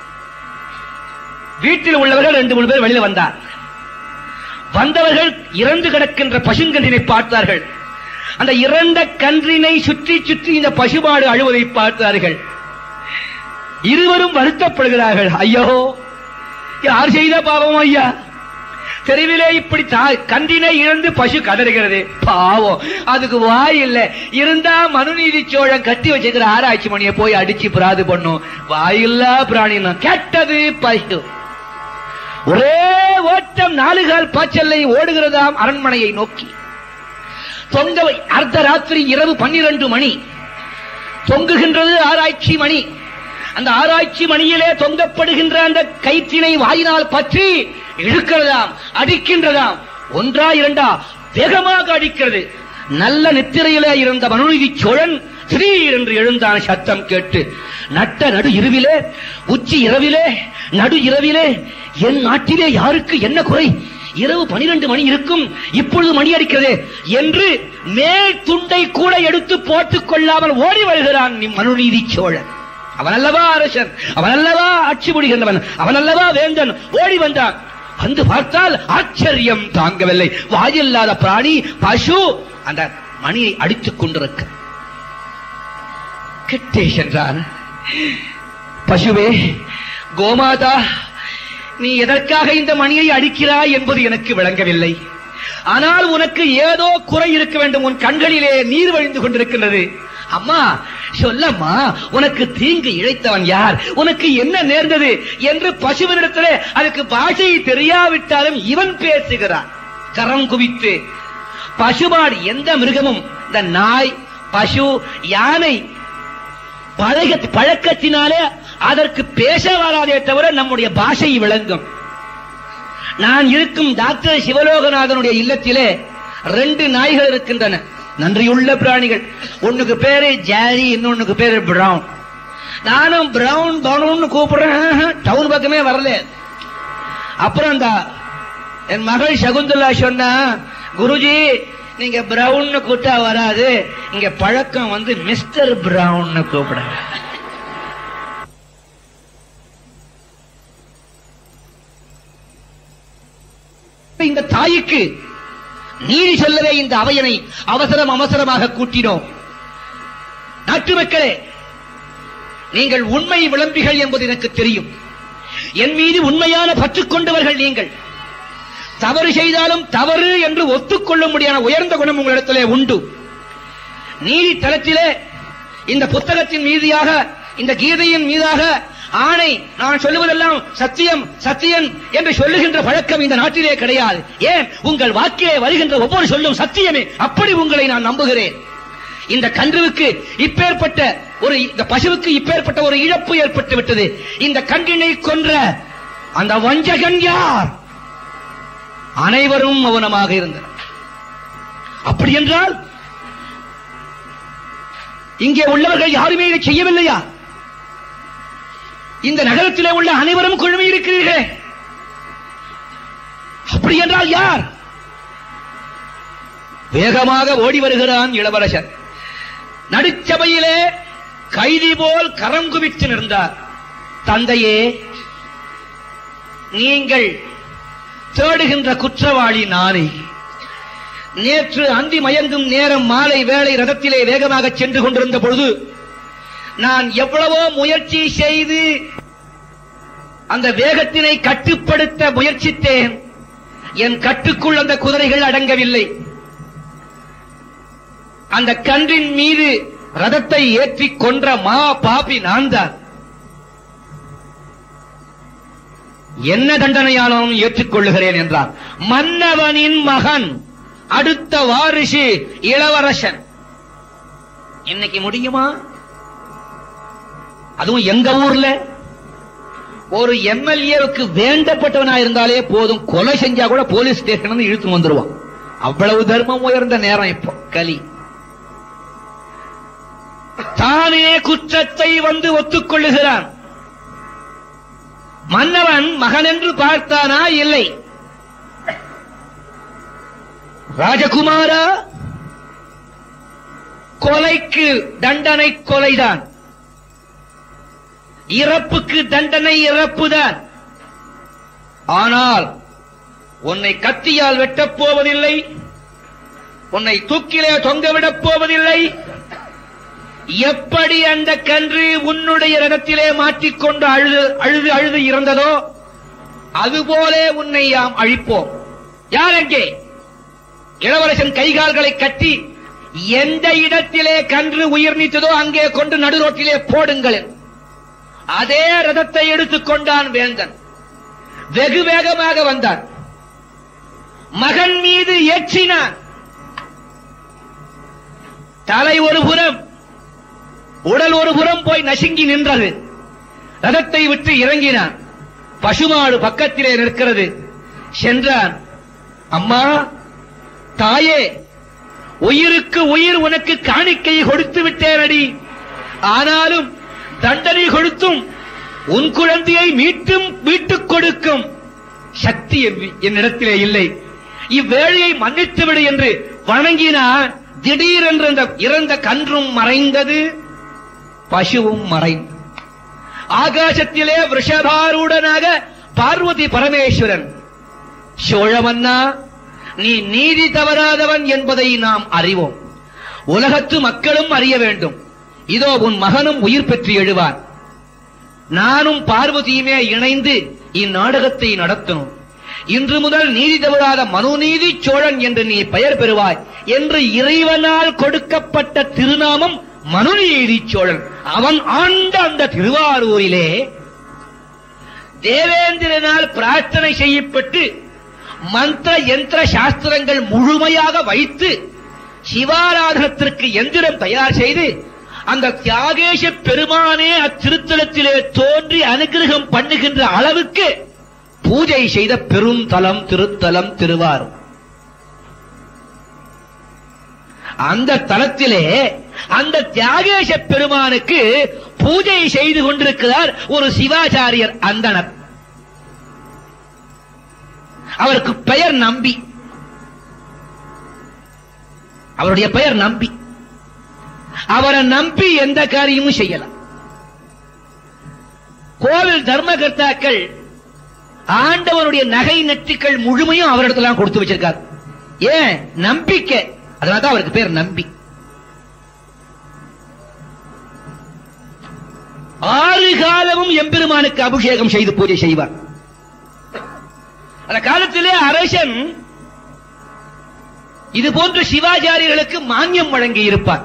வீட்டில் உள்ளவர்கள் ரெண்டு மூணு பேர் வெளியில் வந்தார். வந்தவர்கள் இறந்து கிடக்கின்ற பசுங்கன்றினை பார்த்தார்கள். அந்த இறந்த கன்றினை சுற்றி சுற்றி இந்த பசுமாடு அழுவதை பார்த்தார்கள். இருவரும் வருத்தப்படுகிறார்கள். ஐயோ, யார் செய்த பாவம் ஐயா? தெருவிலே இப்படி கன்றினை இழந்து பசு கதறுகிறது. பாவம், அதுக்கு வாய் இல்லை. இருந்தா மனுநீதி சோழன் கட்டி வச்சிருக்கிற ஆராய்ச்சி மணியை போய் அடிச்சு பிராது பண்ணும். வாயில்லா பிராணினா கெட்டது பசு. ஒரே ஓட்டம், நாலுகால் பாய்ச்சலை ஓடுகிறதாம் அரண்மனையை நோக்கி. தொங்கவை அர்த்த ராத்திரி இரவு பன்னிரண்டு மணி தொங்குகின்றது ஆராய்ச்சி மணி. அந்த ஆராய்ச்சி மணியிலே தொங்கப்படுகின்ற அந்த கயிற்றினை வாயினால் பற்றி இழுக்கிறதாம், அடிக்கின்றதாம். ஒன்றா இரண்டா வேகமாக அடிக்கிறது. நல்ல நித்திரையிலே இருந்த மனுநீதி சோழன் திடீர் என்று எழுந்தான சத்தம் கேட்டு நட்ட நடு இரவிலே, உச்சி இரவிலே, நடு இரவிலே என் நாட்டிலே யாருக்கு என்ன குறை? இரவு பனிரெண்டு மணி இருக்கும், இப்பொழுது மணி அடிக்கிறது என்று மேல் துண்டை கூட எடுத்து போட்டுக் கொள்ளாமல் ஓடி வருகிறான் மனுநீதி சோழன். அவன் அல்லவா அரசன், அவன் அல்லவா ஆட்சி புரிகின்றவன், அவன் அல்லவா வேந்தன். ஓடி வந்தான். வந்து பார்த்தால் ஆச்சரியம் தாங்கவில்லை. வாயில்லாத பிராணி பசு அந்த மணியை அடித்துக் கொண்டிருக்க கெட்டே சென்றான். பசுவே, கோமாதா, நீ எதற்காக இந்த மணியை அடிக்கிறாய் என்பது எனக்கு விளங்கவில்லை. ஆனால் உனக்கு ஏதோ குறை இருக்க வேண்டும். உன் கண்களிலே நீர் வழிந்து கொண்டிருக்கின்றது. அம்மா சொல்லம்மா, உனக்கு தீங்கு இழைத்தவன் யார்? உனக்கு என்ன நேர்ந்தது என்று பசுவினிடத்திலே அதுக்கு பாஷை தெரியாவிட்டாலும் இவன் பேசுகிறான் கரம் குவித்து. பசுமாடு எந்த மிருகமும், இந்த நாய், பசு, யானை பழக பழக்கத்தினாலே அதற்கு பேச வராதே தவிர நம்முடைய பாஷை விளங்கும். நான் இருக்கும் டாக்டர் சிவலோகநாதனுடைய இல்லத்திலே ரெண்டு நாய்கள் இருக்கின்றன, நன்றியுள்ள பிராணிகள். ஒண்ணுக்கு பேரு ஜாரி, இன்னொன்னுக்கு பேரு பிரவுன். நானும் பிரவுன் பவுன் கூப்பிடுறேன், டவுன் பக்கமே வரல. அப்புறம் அந்த என் மகள் சகுந்தலா சொன்னா, குருஜி நீங்க பிரவுன் கூட்டா வராது, இங்க பழக்கம் வந்து மிஸ்டர் பிரவுன் கூப்பிட. இந்த தாய்க்கு நீதி சொல்லவே இந்த அவையனை அவசரம் அவசரமாக கூட்டினோம். நாட்டு மக்களே, நீங்கள் உண்மை விளம்பிகள் என்பது எனக்கு தெரியும். என் மீது உண்மையான பற்று கொண்டவர்கள் நீங்கள். தவறு செய்தாலும் தவறு என்று ஒத்துக்கொள்ள முடியாத உயர்ந்த குணம் உங்களிடத்திலே உண்டு. நீதி தளத்திலே இந்த புத்தகத்தின் மீதியாக, இந்த கீதையின் மீதாக ஆணை நான் சொல்லுவதெல்லாம் சத்தியம் சத்தியம் என்று சொல்லுகின்ற பழக்கம் இந்த நாட்டிலே கிடையாது. ஏன், உங்கள் வாக்கிலே வருகின்ற ஒவ்வொரு சொல்லும் சத்தியமே. அப்படி உங்களை நான் நம்புகிறேன். இந்த கன்றுவுக்கு இப்பேற்பட்ட ஒரு, இந்த பசுவுக்கு இப்பேற்பட்ட ஒரு இழப்பு ஏற்பட்டு விட்டது. இந்த கன்றினை கொன்ற அந்த வஞ்சகன் யார்? அனைவரும் மௌனமாக இருந்தனர். அப்படி என்றால் இங்கே உள்ளவர்கள் யாருமே இதை செய்யவில்லையா? இந்த நகரத்திலே உள்ள அனைவரும் குழுமி இருக்கிறீர்களே, அப்படி என்றால் யார்? வேகமாக ஓடி வருகிறான் இளவரசன். நடுச்சபையிலே கைதி போல் கரம் குவித்து நின்றார். தந்தையே, நீங்கள் தேடுகின்ற குற்றவாளி நானே. நேற்று அந்தி மயங்கும் நேரம் மாலை வேளை ரதத்திலே வேகமாக சென்று கொண்டிருந்த பொழுது நான் எவ்வளவோ முயற்சி செய்து அந்த வேகத்தினை கட்டுப்படுத்த முயற்சித்தேன். என் கட்டுக்குள் அந்த குதிரைகள் அடங்கவில்லை. அந்த கன்றின் மீது ரதத்தை ஏற்றி கொன்ற மா பாபி நான் தான். என்ன தண்டனையாலும் ஏற்றுக்கொள்ளுகிறேன் என்றார். மன்னவனின் மகன், அடுத்த வாரிசு இளவரசன். இன்னைக்கு முடியுமா? அதுவும் எங்க ஊர்ல ஒரு எம்எல்ஏவுக்கு வேண்டப்பட்டவனா இருந்தாலே போதும், கொலை செஞ்சா கூட போலீஸ் ஸ்டேஷன் இழுத்து வந்துருவான். அவ்வளவு தர்மம் உயர்ந்த நேரம் இப்போ கலி. தானே குற்றத்தை வந்து ஒத்துக்கொள்ளுகிறான். மன்னவன் மகன் என்று பார்த்தானா? இல்லை. ராஜகுமாரா, கொலைக்கு தண்டனை கொலைதான், இறப்புக்கு தண்டனை இறப்புதான். ஆனால் உன்னை கத்தியால் வெட்டப் போவதில்லை, உன்னை தூக்கிலே தொங்கவிடப் போவதில்லை. எப்படி அந்த கன்று உன்னுடைய ரதத்திலே மாட்டிக்கொண்டு அழுது அழுது அழுது இறந்ததோ அதுபோலே உன்னை யாம் அழிப்போம். யார் அங்கே? இளவரசன் கைகால்களை கட்டி எந்த இடத்திலே கன்று உயிர் நீத்ததோ அங்கே கொண்டு நடுரோட்டிலே போடுங்கள். அதே ரதத்தை எடுத்துக் கொண்டான் வேந்தன். வெகு வேகமாக வந்தான். மகன் மீது ஏற்றினான். தலை ஒரு புறம், உடல் ஒரு புறம் போய் நசுங்கி நின்றது. ரதத்தை விட்டு இறங்கினான். பசுமாடு பக்கத்திலே நிற்கிறது. சென்றான். அம்மா, தாயே, உயிருக்கு உயிர் உனக்கு காணிக்கை கொடுத்து விட்டேனடி, ஆனாலும் தண்டனை கொடுத்தும் உன் குழந்தையை மீட்டும் மீட்டுக் கொடுக்கும் சக்தி என்னிடத்திலே இல்லை, இவ்வேளையை மன்னித்து விடு என்று வணங்கினார். திடீரென்று அந்த இறந்த கன்றும் மறைந்தது, பசுவும் மறைந்தது. ஆகாசத்திலே விஷபாரூடனாக பார்வதி பரமேஸ்வரன், சோழமன்னா நீ நீதி தவறாதவன் என்பதை நாம் அறிவோம், உலகத்து மக்களும் அறிய வேண்டும். இதோ உன் மகனும் உயிர் பெற்று எழுவான், நானும் பார்வதியுமே இணைந்து இந்நாடகத்தை நடத்தணும். இன்று முதல் நீதி தவறாத மனுநீதி சோழன் என்று நீ பெயர் பெறுவாய் என்று இறைவனால் கொடுக்கப்பட்ட திருநாமம் மனுநீதி சோழன். அவன் ஆண்ட அந்த திருவாரூரிலே தேவேந்திரனால் பிரார்த்தனை செய்யப்பட்டு மந்திர யந்திர சாஸ்திரங்கள் முழுமையாக வைத்து சிவாராதனத்திற்கு எந்திரம் தயார் செய்து அந்த தியாகேச பெருமானே அத்திருத்தலத்திலே தோன்றி அனுகிரகம் பண்ணுகின்ற அளவுக்கு பூஜை செய்த பெரும் தலம் திருத்தலம் திருவாரூர். அந்த தலத்திலே அந்த தியாகேச பெருமானுக்கு பூஜை செய்து கொண்டிருக்கிறார் ஒரு சிவாச்சாரியர் அந்தணர். அவருக்கு பெயர் நம்பி, அவருடைய பெயர் நம்பி. அவரை நம்பி எந்த காரியமும் செய்யலாம். கோவில் தர்மகர்த்தாக்கள் ஆண்டவனுடைய நகை நெற்றிகள் முழுமையும் அவரிடத்துல கொடுத்து வச்சிருக்கார். ஏன்? நம்பிக்கை. அதனால்தான் அவருக்கு பேர் நம்பி. ஆறு காலமும் எம்பெருமானுக்கு அபிஷேகம் செய்து பூஜை செய்வார். அந்த காலத்திலே அரசன் இது போன்ற சிவாச்சாரியர்களுக்கு மானியம் வழங்கி இருப்பார்.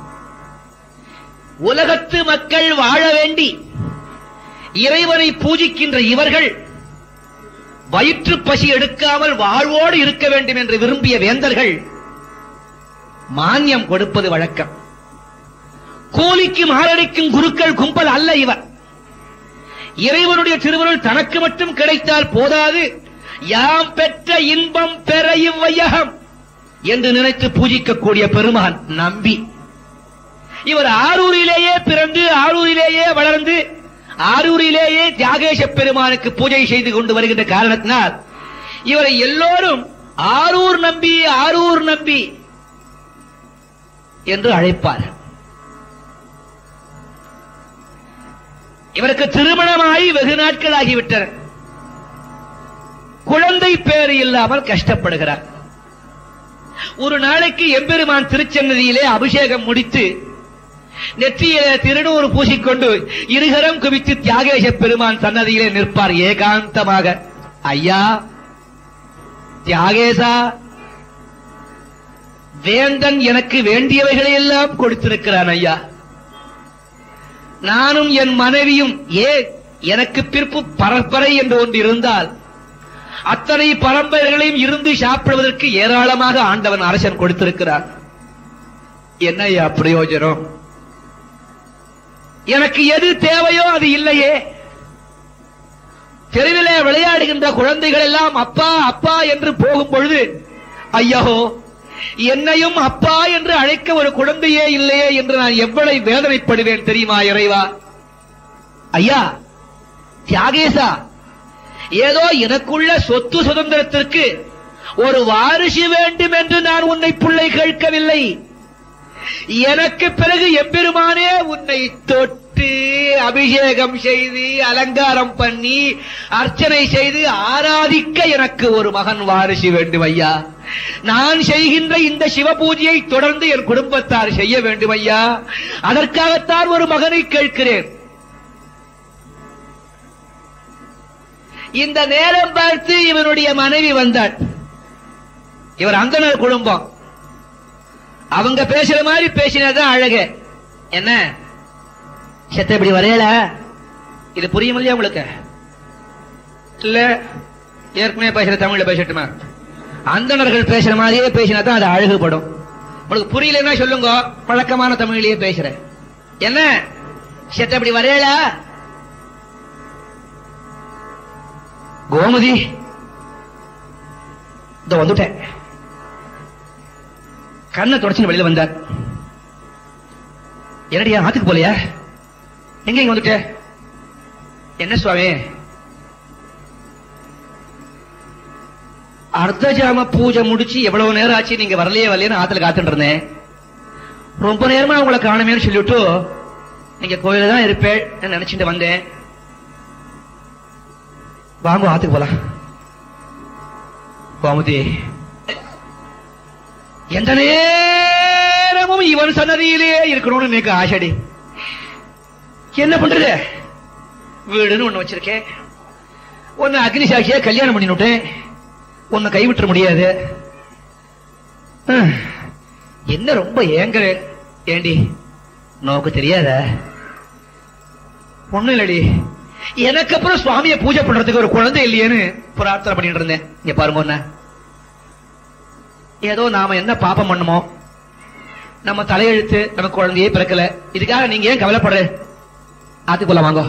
உலகத்து மக்கள் வாழ வேண்டி இறைவனை பூஜிக்கின்ற இவர்கள் வயிற்று பசி எடுக்காமல் வாழ்வோடு இருக்க வேண்டும் என்று விரும்பிய வேந்தர்கள் மானியம் கொடுப்பது வழக்கம். கூலிக்கு மாரடிக்கும் குருக்கள் கும்பல் அல்ல இவர். இறைவனுடைய திருவருள் தனக்கு மட்டும் கிடைத்தால் போதாது, யாம் பெற்ற இன்பம் பெற இவ்வையகம் என்று நினைத்து பூஜிக்கக்கூடிய பெருமான் நம்பி. இவர் ஆரூரிலேயே பிறந்து ஆரூரிலேயே வளர்ந்து ஆரூரிலேயே தியாகேச பெருமானுக்கு பூஜை செய்து கொண்டு வருகின்ற காரணத்தினால் இவரை எல்லோரும் ஆரூர் நம்பி ஆரூர் நம்பி என்று அழைப்பார். இவருக்கு திருமணமாகி வெகு நாட்கள் ஆகிவிட்டன. குழந்தை பேறு இல்லாமல் கஷ்டப்படுகிறார். ஒரு நாளைக்கு எம்பெருமான் திருச்சன்னதியிலே அபிஷேகம் முடித்து நெற்றியிலே திருநூறு பூசிக்கொண்டு இருகரம் குவித்து தியாகேச பெருமான் சன்னதியிலே நிற்பார் ஏகாந்தமாக. ஐயா தியாகேசா, வேந்தன் எனக்கு வேண்டியவைகளை எல்லாம் கொடுத்திருக்கிறான் ஐயா. நானும் என் மனைவியும் ஏ எனக்கு பிற்பு பரம்பரை என்று ஒன்று இருந்தால் அத்தனை பரம்பரைகளையும் இருந்து சாப்பிடுவதற்கு ஏராளமாக ஆண்டவன் அரசன் கொடுத்திருக்கிறார். என்ன ஐயா பிரயோஜனம்? எனக்கு எது தேவையோ அது இல்லையே. தெருவிலே விளையாடுகின்ற குழந்தைகள் எல்லாம் அப்பா அப்பா என்று போகும் பொழுது ஐயோ என்னையும் அப்பா என்று அழைக்க ஒரு குழந்தையே இல்லையே என்று நான் எவ்வளவு வேதனைப்படுவேன் தெரியுமா இறைவா? ஐயா தியாகேசா, ஏதோ எனக்குள்ள சொத்து சுதந்திரத்திற்கு ஒரு வாரிசு வேண்டும் என்று நான் உன்னை பிள்ளை கேட்கவில்லை. எனக்கு பிறகு எம்பெருமானே உன்னை தொட்டு அபிஷேகம் செய்து அலங்காரம் பண்ணி அர்ச்சனை செய்து ஆராதிக்க எனக்கு ஒரு மகன் வாரிசு வேண்டும் ஐயா. நான் செய்கின்ற இந்த சிவ பூஜையை தொடர்ந்து என் குடும்பத்தார் செய்ய வேண்டும் ஐயா. அதற்காகத்தான் ஒரு மகனை கேட்கிறேன். இந்த நேரம் பார்த்து இவனுடைய மனைவி வந்தாள். இவர் அந்தனர் குடும்பம். அவங்க பேசுற மாதிரி பேசினதான் அழக. என்ன செத்த இப்படி வரையல? இது புரியும் இல்லையா உங்களுக்கு? இல்ல ஏற்கனவே பேசுற தமிழ்ல பேசட்டுமா? அந்தணர்கள் பேசுற மாதிரியே பேசினாதான் அது அழகுபடும். உங்களுக்கு புரியலன்னா சொல்லுங்க, பழக்கமான தமிழிலேயே பேசுறேன். என்ன செத்த இப்படி வரையல? கோமதி இந்த வந்துட்டேன். கண்ணை தொடச்சு வெளியில வந்தார். என்னடியா ஆத்துக்கு போலையா? எங்க இங்க வந்துட்ட? என்ன சுவாமி, அர்த்த ஜாம பூஜை முடிச்சு எவ்வளவு நேரம் ஆச்சு, நீங்க வரலையே வரலையே ஆத்துல காத்துட்டு இருந்தேன். ரொம்ப நேரமா உங்களை காணுமேன்னு சொல்லிவிட்டு நீங்க கோயில தான் இருப்பேன் நினைச்சிட்டு வந்தேன். வாங்க ஆத்துக்கு போலாம். கோமதி, எந்த நேரமும் இவன் சன்னதியிலே இருக்கணும்னு எனக்கு ஆசைடி. என்ன பண்றது? வீடுன்னு ஒண்ணு வச்சிருக்கேன். ஒன்னு அக்னி சாட்சியா கல்யாணம் பண்ணிவிட்டேன். ஒன்னு கைவிட்ட முடியாது. என்ன ரொம்ப ஏங்குற? ஏண்டி நோக்கு தெரியாத? ஒண்ணு இல்லடி, எனக்கு அப்புறம் சுவாமியை பூஜை பண்றதுக்கு ஒரு குழந்தை இல்லையேன்னு பிரார்த்தனை பண்ணிட்டு இருந்தேன். இங்க பாருங்க, ஒன்ன ஏதோ நாம என்ன பாப்பம் பண்ணுமோ, நம்ம தலையெழுத்து நமக்கு குழந்தையே பிறக்கல. இதுக்காக நீங்க ஏன் கவலைப்படுற? ஆத்துக்குள்ள வாங்க.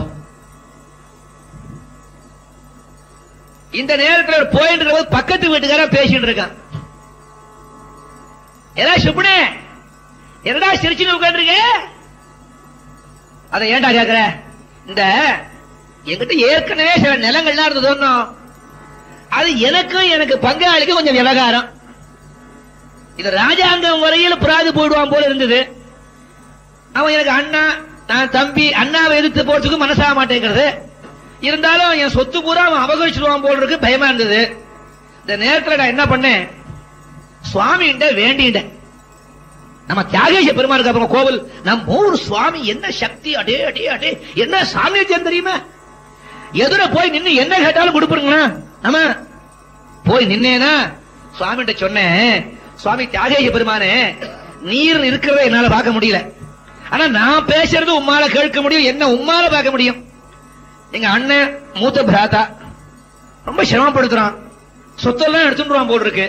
இந்த நேரத்தில் போயிட்டு இருக்கும்போது பக்கத்து வீட்டுக்கார பேசிட்டு இருக்கான். ஏதா சுப்புனே, என்னடா சிரிச்சுன்னு உட்காந்துருக்க? அதை ஏன்டா கேக்குற? இந்த என்கிட்ட ஏற்கனவே சில நிலங்கள்லாம் இருந்தது. அது எனக்கும் எனக்கு பங்காளிக்கும் கொஞ்சம் விவகாரம். இது ராஜாங்கம் வரையில் புறாது போயிடுவான் போல இருந்தது. அவன் எனக்கு அண்ணா, நான் தம்பி. அண்ணாவை எதிர்த்து போறதுக்கு மனசாக மாட்டேங்கிறது. இருந்தாலும் என் சொத்து பூரா அவன் அபகரிச்சிடுவான் போல இருக்கு, பயமா இருந்தது. இந்த நேரத்தில் நான் என்ன பண்ணேன், சுவாமிகிட்ட வேண்டிட்டேன். நம்ம தியாகேஷ பெருமாளுக்கு அப்புறம் கோவில் நம்ம ஊர் சுவாமி என்ன சக்தி, அடே அடே அடே என்ன சாமியம் தெரியுமா? எதிர போய் நின்று என்ன கேட்டாலும் கொடுப்பீங்களா? நம்ம போய் நின்னேனா சுவாமிகிட்ட சொன்னேன், சுவாமி தியாகேஷ பெருமானே, நீர் இருக்கிறத என்னால பார்க்க முடியல, ஆனா நான் பேசுறது உம்மால கேட்க முடியும், என்ன உம்மால பார்க்க முடியும். எங்க அண்ணன் மூத்த பிராத்தா ரொம்ப சிரமப்படுத்துறான், சொத்தெல்லாம் எடுத்துட்டு போல் இருக்கு.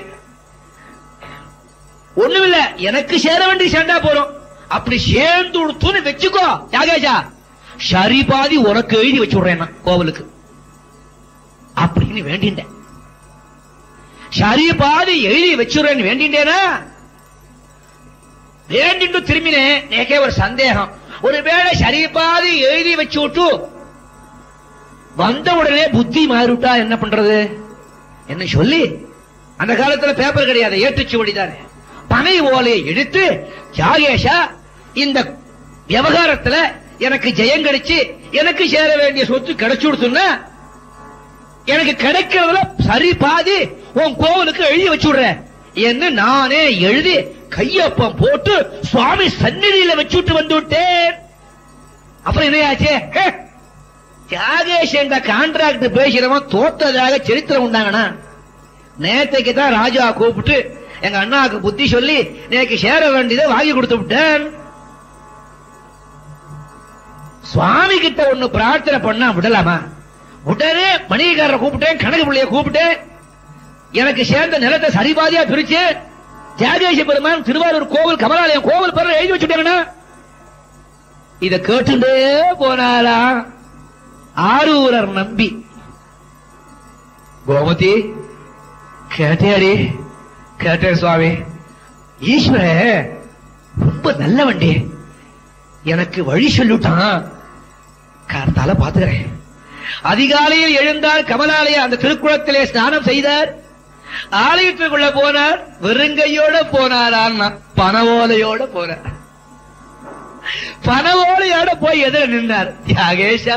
ஒண்ணும் இல்ல, எனக்கு சேர வேண்டிய சேர்ந்தா போறோம். அப்படி சேர்ந்து கொடுத்து வச்சுக்கோ தியாகேஷா, சரி பாதி உனக்கு எழுதி வச்சு விடுறேன் கோவிலுக்கு அப்படின்னு வேண்டிட்டேன். சரி பாதி எழுதி வச்சுடுறேன்னு வேண்டிட்டேனா, வேண்டிட்டு திரும்பினேன். எனக்கே ஒரு சந்தேகம், ஒருவேளை சரி பாதி எழுதி வச்சு விட்டு வந்த உடனே புத்தி மாறிவிட்டா என்ன பண்றது என்ன சொல்லி, அந்த காலத்துல பேப்பர் கிடையாது, ஏற்றுச்சுவடி தானே, பனை ஓலையை எடுத்து தியாகேஷா இந்த விவகாரத்துல எனக்கு ஜெயம் கிடைச்சு எனக்கு சேர வேண்டிய சொத்து கிடைச்சு கொடுத்துன்னா, எனக்கு கிடைக்கிறதுல சரி பாதி உன் கோவிலுக்கு எழுதி வச்சு விடுற என்று நானே எழுதி கையொப்பம் போட்டு சுவாமி சந்நிதியில வச்சுட்டு வந்து விட்டேன். அப்புறம் என்னையாச்சே, தியாகேஷ் என்ற கான்ட்ராக்ட் பேசுறவன் தோத்ததாக சரித்திரம் உண்டாங்கண்ணா. நேற்றைக்கு தான் ராஜா கூப்பிட்டு எங்க அண்ணாவுக்கு புத்தி சொல்லி எனக்கு சேர வேண்டியதை வாங்கி கொடுத்து விட்டேன். சுவாமி கிட்ட ஒண்ணு பிரார்த்தனை பண்ணா விடலாமா? உடனே மணிகாரரை கூப்பிட்டேன், கணக்கு பிள்ளைய கூப்பிட்டேன், எனக்கு சேர்ந்த நிலத்தை சரிபாதியா பிரிச்சு தியாகேஷ பெருமான் திருவாரூர் கோவில் கமலாலயம் கோவில் பேர எழுதி வச்சுட்டேங்கண்ணா. இத கேட்டுட்டே போனாரா ஆரூரர் நம்பி. கோமதி, கேட்டியாடி? கேட்டேன் சுவாமி. ஈஸ்வர ரொம்ப நல்ல வண்டி, எனக்கு வழி சொல்லிட்டான், கார்த்தால பாத்துக்கிறேன். அதிகாலையில் எழுந்தால் கமலாலய அந்த திருக்குளத்திலே ஸ்நானம் செய்தார். ஆலயத்துக்குள்ள போனார், வெறுங்கையோட போனாரான், பனவோலையோட போனார். பனவோலையோட போய் எதிர நின்றார். தியாகேஷா,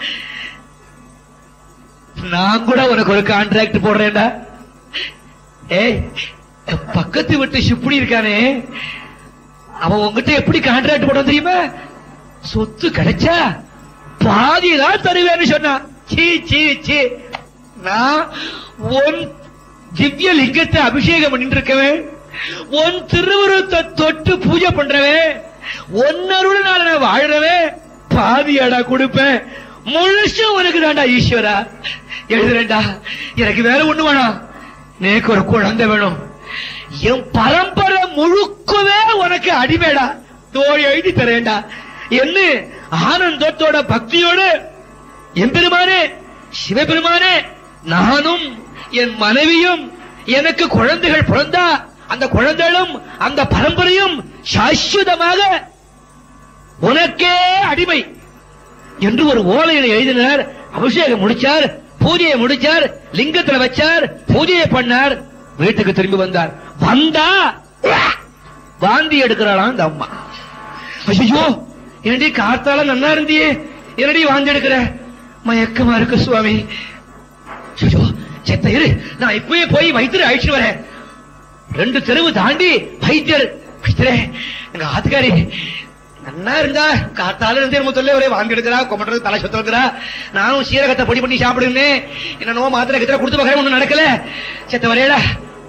நான் கூட உனக்கு ஒரு கான்ட்ராக்ட் போடுறேன்டா. ஏய், பக்கத்து விட்டு சிப்புடி இருக்கானே, அவன் உங்ககிட்ட எப்படி கான்ட்ராக்ட் போட தெரியுமா? சொத்து கிடைச்சா பாதிதான் தருவேன்னு சொன்னான். சீ சீ சீ, நான் உன் திவ்ய லிங்கத்தை அபிஷேகம் பண்ணிட்டு இருக்கவேன், உன் திருவுருவத்தை தொட்டு பூஜை பண்றவன், ஒன்னருடன் நான் வாழ்றவன், பாதியாடா கொடுப்பேன், முழுசும் உனக்கு தாண்டா ஈஸ்வரா. எழுதுறேன்டா, எனக்கு வேற ஒண்ணு வேணாம், எனக்கு ஒரு குழந்தை வேணும், என் பரம்பரை முழுக்கவே உனக்கு அடிமைடா, தோழி எழுதி தரேன்டா என்ன ஆனந்தத்தோட பக்தியோடு எம்பெருமானே சிவபெருமானே, நானும் என் மனைவியும் எனக்கு குழந்தைகள் பிறந்தா அந்த குழந்தைகளும் அந்த பரம்பரையும் சாஸ்வதமாக உனக்கே அடிமை என்று ஒரு ஓலையில எழுதினார். அபிஷேகம் முடிச்சார், பூஜையை முடிச்சார், லிங்கத்தில் வச்சார், பூஜையை பண்ணார், வீட்டுக்கு திரும்பி வந்தார். வந்தா வாந்தி எடுக்கிறாளாம் அந்த அம்மா. ஐயோ, என்னடி காத்தால நல்லா இருந்தியே, என்னடி வாந்தி எடுக்கிற? மயக்கமா இருக்கு சுவாமி. ஐயோ செத்த இரு, நான் இப்பவே போய் வைத்தியர் அழைச்சிட்டு வரேன். ரெண்டு தெருவு தாண்டி வைத்தியர். வைத்தியரே, எங்க ஆத்துக்காரி நல்லா இருந்தா காத்தால இருந்து முதல்ல ஒரே வாங்கி எடுக்கிறா, கொமட்டுறது தலை சுத்த வைக்கிறா. நானும் சீரகத்தை பொடி பண்ணி சாப்பிடுன்னு என்னோ மாத்திரை கிட்ட கொடுத்து பார்க்கறேன், ஒண்ணும் நடக்கல. செத்த வரையடா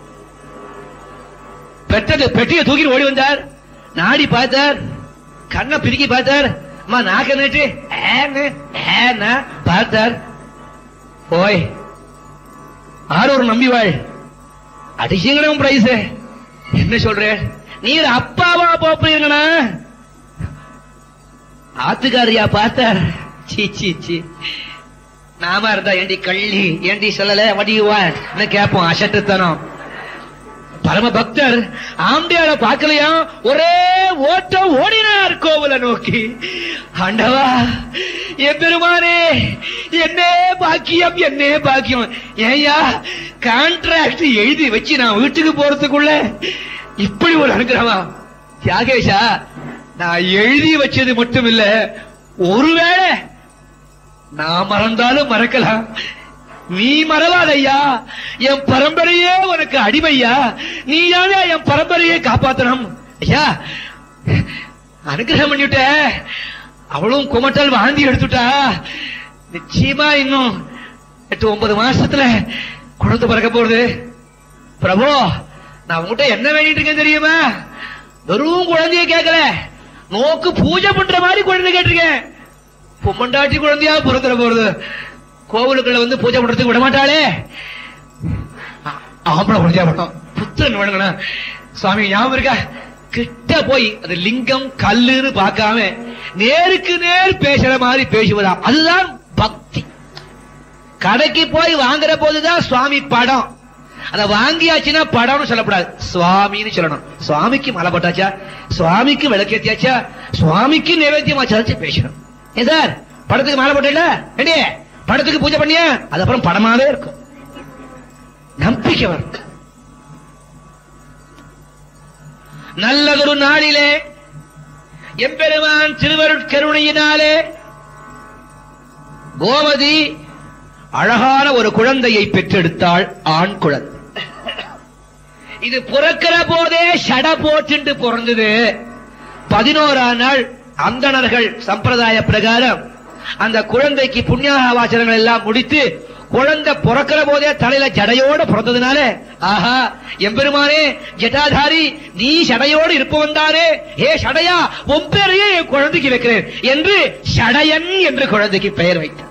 பெட்டது பெட்டியை தூக்கி ஓடி வந்தார். நாடி பார்த்தார், கண்ணை பிரிக்கி பார்த்தார். அம்மா நாக்க நேற்று பார்த்தார். ஓய் ஆரூர் நம்பிவாள் அடிச்சுங்கணும் பிரைஸ். என்ன சொல்ற நீர்? அப்பாவா போப்பீங்கண்ணா? ஆத்துக்காரியா பார்த்தார். சீ சீ சீ, நாம இருந்தா ஏண்டி கள்ளி, ஏண்டி சொல்லல வடிவா கேட்போம். அசட்டுத்தனம். பரம பக்தர் ஆம்பியார பார்க்கலையா, ஒரே ஓட்டம் ஓடினார் கோவில நோக்கி. ஆண்டவா என் பெருமானே, என்னே பாக்கியம், என்னே பாக்கியம். ஏயா கான்ட்ராக்ட் எழுதி வச்சு நான் வீட்டுக்கு போறதுக்குள்ள இப்படி ஒரு அனுகிரகமா? தியாகேஷா, நான் எழுதி வச்சது மட்டும் இல்ல, ஒருவேளை நான் மறந்தாலும் மறக்கலாம், நீ மறவாதையா. என் பரம்பரையே உனக்கு அடிமையா, நீ யாரே என் பரம்பரையை காப்பாத்தணும். ஐயா அனுகிரகம் பண்ணிவிட்ட. அவளும் குமட்டல் வாந்தி எடுத்துட்டா. நிச்சயமா இன்னும் எட்டு ஒன்பது மாசத்துல குழந்தை பிறக்க போறது. பிரபு, நான் உங்ககிட்ட என்ன வேண்டிட்டு இருக்கேன் தெரியுமா? வெறும் குழந்தைய கேட்கல, நோக்கு பூஜை பண்ற மாதிரி குழந்தை கேட்டிருக்கேன். பொம்மண்டாட்டி குழந்தையா பிறந்துட போறது. கோவிலுக்குள்ள வந்து பூஜை பண்றதுக்கு விட மாட்டாளே, ஆம்பளை குழந்தையா பண்ணோம். புத்திரன் வேணுங்கண்ணா. சுவாமி ஞாபகம் இருக்கா? கிட்ட போய் அது லிங்கம் கல்லுன்னு பார்க்காம நேருக்கு நேர் பேசுற மாதிரி பேசுவதா, அதுதான் பக்தி. கடைக்கு போய் வாங்குற போதுதான் சுவாமி படம். அத வாங்கியாச்சுன்னா படம்னு சொல்லக்கூடாது, சுவாமின்னு சொல்லணும். சுவாமிக்கு மலை போட்டாச்சா, சுவாமிக்கு விளக்கேத்தியாச்சா, சுவாமிக்கு நைவேத்தியமாச்சாச்சு பேசணும். ஏ சார், படத்துக்கு மாலை போட்டல, படத்துக்கு பூஜை பண்ணியா, அது அப்புறம் படமாவே இருக்கும். நம்பிக்கை வரும். நல்லதொரு நாளிலே எம்பெருமான் திருவருட்கருணையினாலே கோமதி அழகான ஒரு குழந்தையை பெற்றெடுத்தாள், ஆண் குழந்தை. இது பிறக்கிற போதே சட போட்டு பிறந்தது. பதினோராம் நாள் அந்தணர்கள் சம்பிரதாய பிரகாரம் அந்த குழந்தைக்கு புண்ணியாவாசனங்கள் எல்லாம் முடித்து, குழந்தை பிறக்கிற போதே தலையில ஜடையோடு பிறந்ததுனால, ஆஹா எம்பெருமானே ஜட்டாதாரி, நீ சடையோடு இருப்பவன் தானே, ஏ சடையா உன் பேரையே என் குழந்தைக்கு வைக்கிறேன் என்று சடையன் என்று குழந்தைக்கு பெயர் வைத்தார்.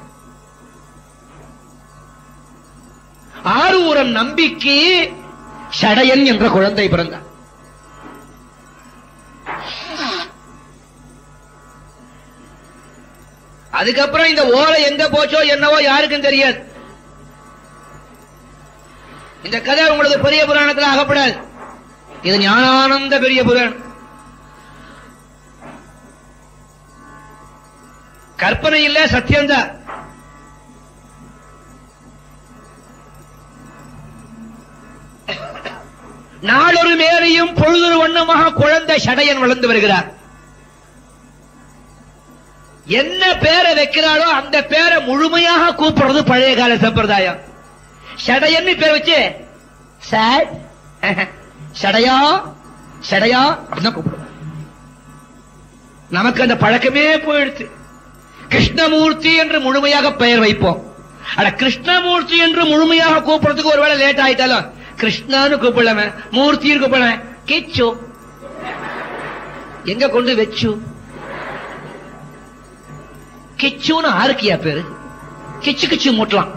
ஆரூரன் நம்பிக்கு சடையன் என்ற குழந்தை பிறந்தார். அதுக்கப்புறம் இந்த ஓலை எங்க போச்சோ என்னவோ யாருக்கும் தெரியாது. இந்த கதை உங்களுக்கு பெரிய புராணத்தில் ஆகப்படாது. இது ஞானானந்த பெரிய புராணம். கற்பனை இல்ல, சத்தியம்தான். நாளொரு மேலையும் பொழுதொரு வண்ணமாக குழந்தை சடையன் வளர்ந்து வருகிறார். என்ன பேரை வைக்கிறாரோ அந்த பேரை முழுமையாக கூப்பிடுறது பழைய கால சம்பிரதாயம். சடையன்னு பேர் வச்சு சார் சடையா சடையா அப்படின்னா கூப்பிடுவோம். நமக்கு அந்த பழக்கமே போயிடுச்சு. கிருஷ்ணமூர்த்தி என்று முழுமையாக பெயர் வைப்போம். அட கிருஷ்ணமூர்த்தி என்று முழுமையாக கூப்பிடுறதுக்கு ஒருவேளை லேட் ஆயிட்டாலும் கிருஷ்ணான்னு கூப்பிடலாம, மூர்த்தின்னு கூப்பிடல. கிச்சு எங்க கொண்டு வச்சு கிச்சுன்னு ஆருக்கியா பேரு? கிச்சு கிச்சு மூட்டலாம்.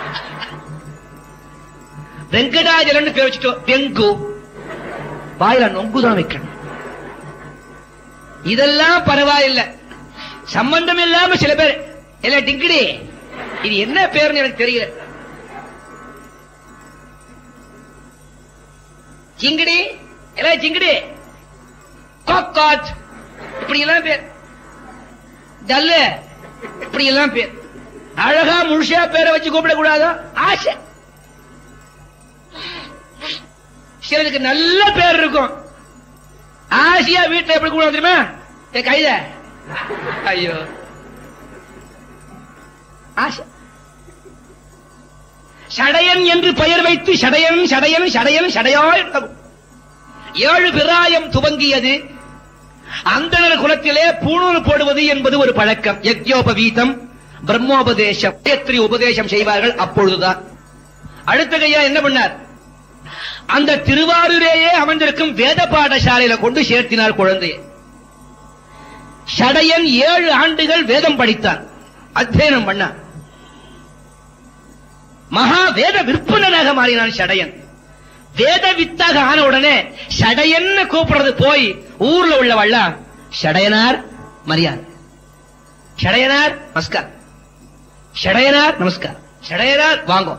வெங்கடாஜலன்னு பேர் வச்சுட்டோம், வெங்கு. வாயில நொங்குதான் வைக்கணும். இதெல்லாம் பரவாயில்லை. சம்பந்தம் இல்லாம சில பேர் இல்ல டிங்கிடி, இது என்ன பேருன்னு எனக்கு தெரியல. கிங்கிடி எல்லாம் சிங்கடி கோக்காட் இப்படி எல்லாம் பேர், டல்லு இப்படி எல்லாம் பேர். அழகா முழுசா பேரை வச்சு கூப்பிடக்கூடாதோ ஆசை. சிலருக்கு நல்ல பேர் இருக்கும், ஆசையா வீட்டுல எப்படி கூட தெரியுமா, கைத ஐயோ ஆசை. சடையன் என்று பெயர் வைத்து சடையன் சடையன் சடையன் சடையாய் ஏழு பிராயம் துவங்கியது. அந்தனர் குலத்திலே பூணூல் போடுவது என்பது ஒரு பழக்கம். யஜ்யோபவீதம் பிரம்மோபதேசம் காயத்ரி உபதேசம் செய்வார்கள் அப்பொழுதுதான். அடுத்த கையா என்ன பண்ணார், அந்த திருவாரூரேயே அமர்ந்திருக்கும் வேத பாடசாலையில கொண்டு சேர்த்தினார் குழந்தையை. சடையன் ஏழு ஆண்டுகள் வேதம் படித்தான், அத்தியனம் பண்ணான். மகா வேத விற்பனராக மாறினான் சடையன். வேத வித்தாக ஆன உடனே சடையன்னு கூப்பிடுறது போய் ஊர்ல உள்ளவள்ள சடையனார் மரியாதை, சடையனார் நமஸ்கார், சடையனார் நமஸ்கார், சடையனார் வாங்கோ.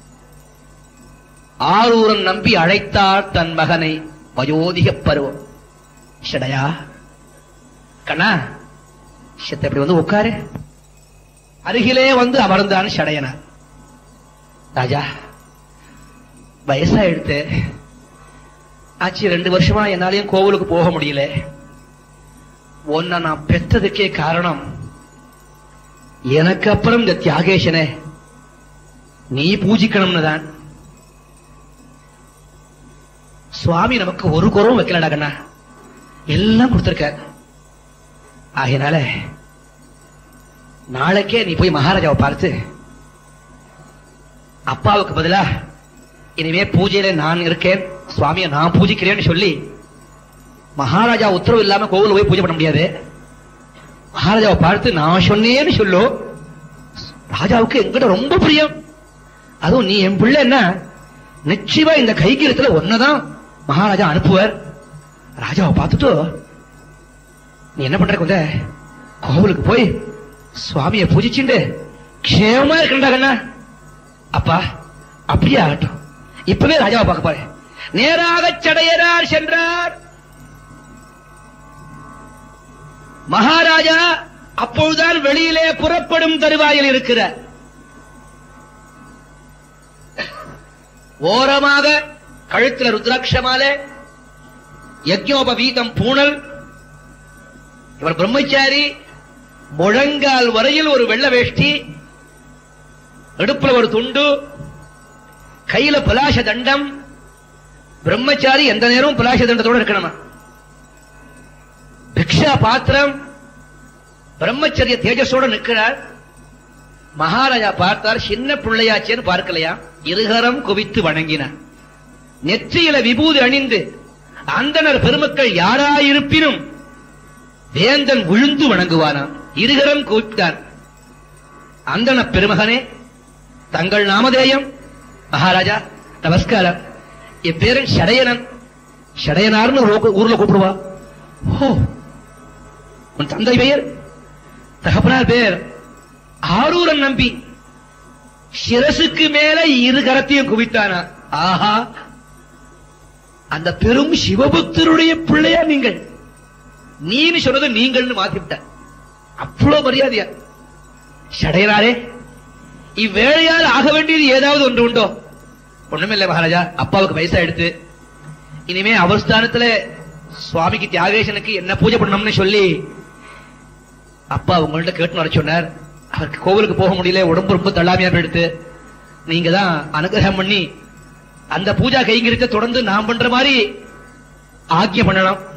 ஆரூரன் நம்பி அழைத்தார் தன் மகனை வயோதிக பருவம். சடையா கண்ணா சித்த இப்படி வந்து உட்காரு. அருகிலே வந்து அமர்ந்தான் சடையனார். ராஜா வயசா எடுத்து ஆச்சு, ரெண்டு வருஷமா என்னாலையும் கோவிலுக்கு போக முடியல. உன்னை நான் பெற்றதுக்கே காரணம் எனக்கு அப்புறம் இந்த தியாகேசனை நீ பூஜிக்கணும்னு தான். சுவாமி நமக்கு ஒரு குறவும் வைக்கலடா கண்ணா, எல்லாம் கொடுத்திருக்க. ஆகையினால நாளைக்கே நீ போய் மகாராஜாவை பார்த்து அப்பாவுக்கு பதிலா இனிமே பூஜையில நான் இருக்கேன், சுவாமியை நான் பூஜிக்கிறேன்னு சொல்லி, மகாராஜா உத்தரவு இல்லாம கோவில் போய் பூஜை பண்ண முடியாது. மகாராஜாவை பார்த்து நான் சொன்னேன்னு சொல்லு. ராஜாவுக்கு என்கிட்ட ரொம்ப பிரியம், அதுவும் நீ என் பிள்ளை என்ன, நிச்சயமா இந்த கைகிரத்துல ஒன்னதான் மகாராஜா அனுப்புவார். ராஜாவை பார்த்துட்டு நீ என்ன பண்ற, கொஞ்ச கோவிலுக்கு போய் சுவாமியை பூஜிச்சுண்டு க்ஷேமமா இருக்கா கண்ணா. அப்பா அப்படியே ஆகட்டும், இப்பவே ராஜாவை பார்க்க போறேன். நேராக சடையனார் சென்றார். மகாராஜா அப்பொழுதுதான் வெளியிலே புறப்படும் தருவாயில் இருக்கிறார். ஓரமாக கழுத்தில் ருத்ராட்சமாலை, யஜ்ஞோபவீதம் பூணல். இவர் பிரம்மச்சாரி, முழங்கால் வரையில் ஒரு வெள்ள வேஷ்டி, இடுப்புல ஒரு துண்டு, கையில பலாச தண்டம். பிரம்மச்சாரி எந்த நேரம் பலாச தண்டத்தோடு இருக்கணுமா. பிக்ஷா பாத்திரம், பிரம்மச்சரிய தேஜஸோடு நிற்கிறார். மகாராஜா பார்த்தார், சின்ன பிள்ளையாச்சேன்னு பார்க்கலையா, இருகரம் குவித்து வணங்கினார். நெற்றியில விபூதி அணிந்து அந்தனர் பெருமக்கள் யாராயிருப்பினும் வேந்தன் விழுந்து வணங்குவானாம். இருகரம் குவித்தார். அந்தன பெருமகனே, தங்கள் நாமதேயம். மகாராஜா நமஸ்காரம், என் பேரன் சடையனன். சடையனார்னு ஊர்ல கூப்பிடுவா. ஓ, உன் தந்தை பெயர்? தகப்பனார் பேர் ஆரூரன் நம்பி. சிரசுக்கு மேல இரு கரத்தையும் குவித்தானா. ஆஹா, அந்த பெரும் சிவபக்தருடைய பிள்ளையா நீங்கள்? நீன்னு சொன்னது நீங்கள் மாத்திவிட்ட. அவ்வளவு மரியாதையா? சடையனாரே, இவ்வேளையால் ஆக வேண்டியது ஏதாவது ஒன்று உண்டோ? ஒண்ணுமில்லை மகாராஜா, அப்பாவுக்கு வயசா எடுத்து இனிமே அவர் ஸ்தானத்துல சுவாமிக்கு தியாகேசனுக்கு என்ன பூஜை பண்ணணும்னு சொல்லி அப்பா உங்கள்ட்ட கேட்டு வர சொன்னார். அவருக்கு கோவிலுக்கு போக முடியல, உடம்பு ரொம்ப தள்ளாமையா எடுத்து நீங்க தான் அனுகிரகம் பண்ணி அந்த பூஜா கைங்கரியத்தை தொடர்ந்து நாம் பண்ற மாதிரி ஆக்கியம் பண்ணலாம்.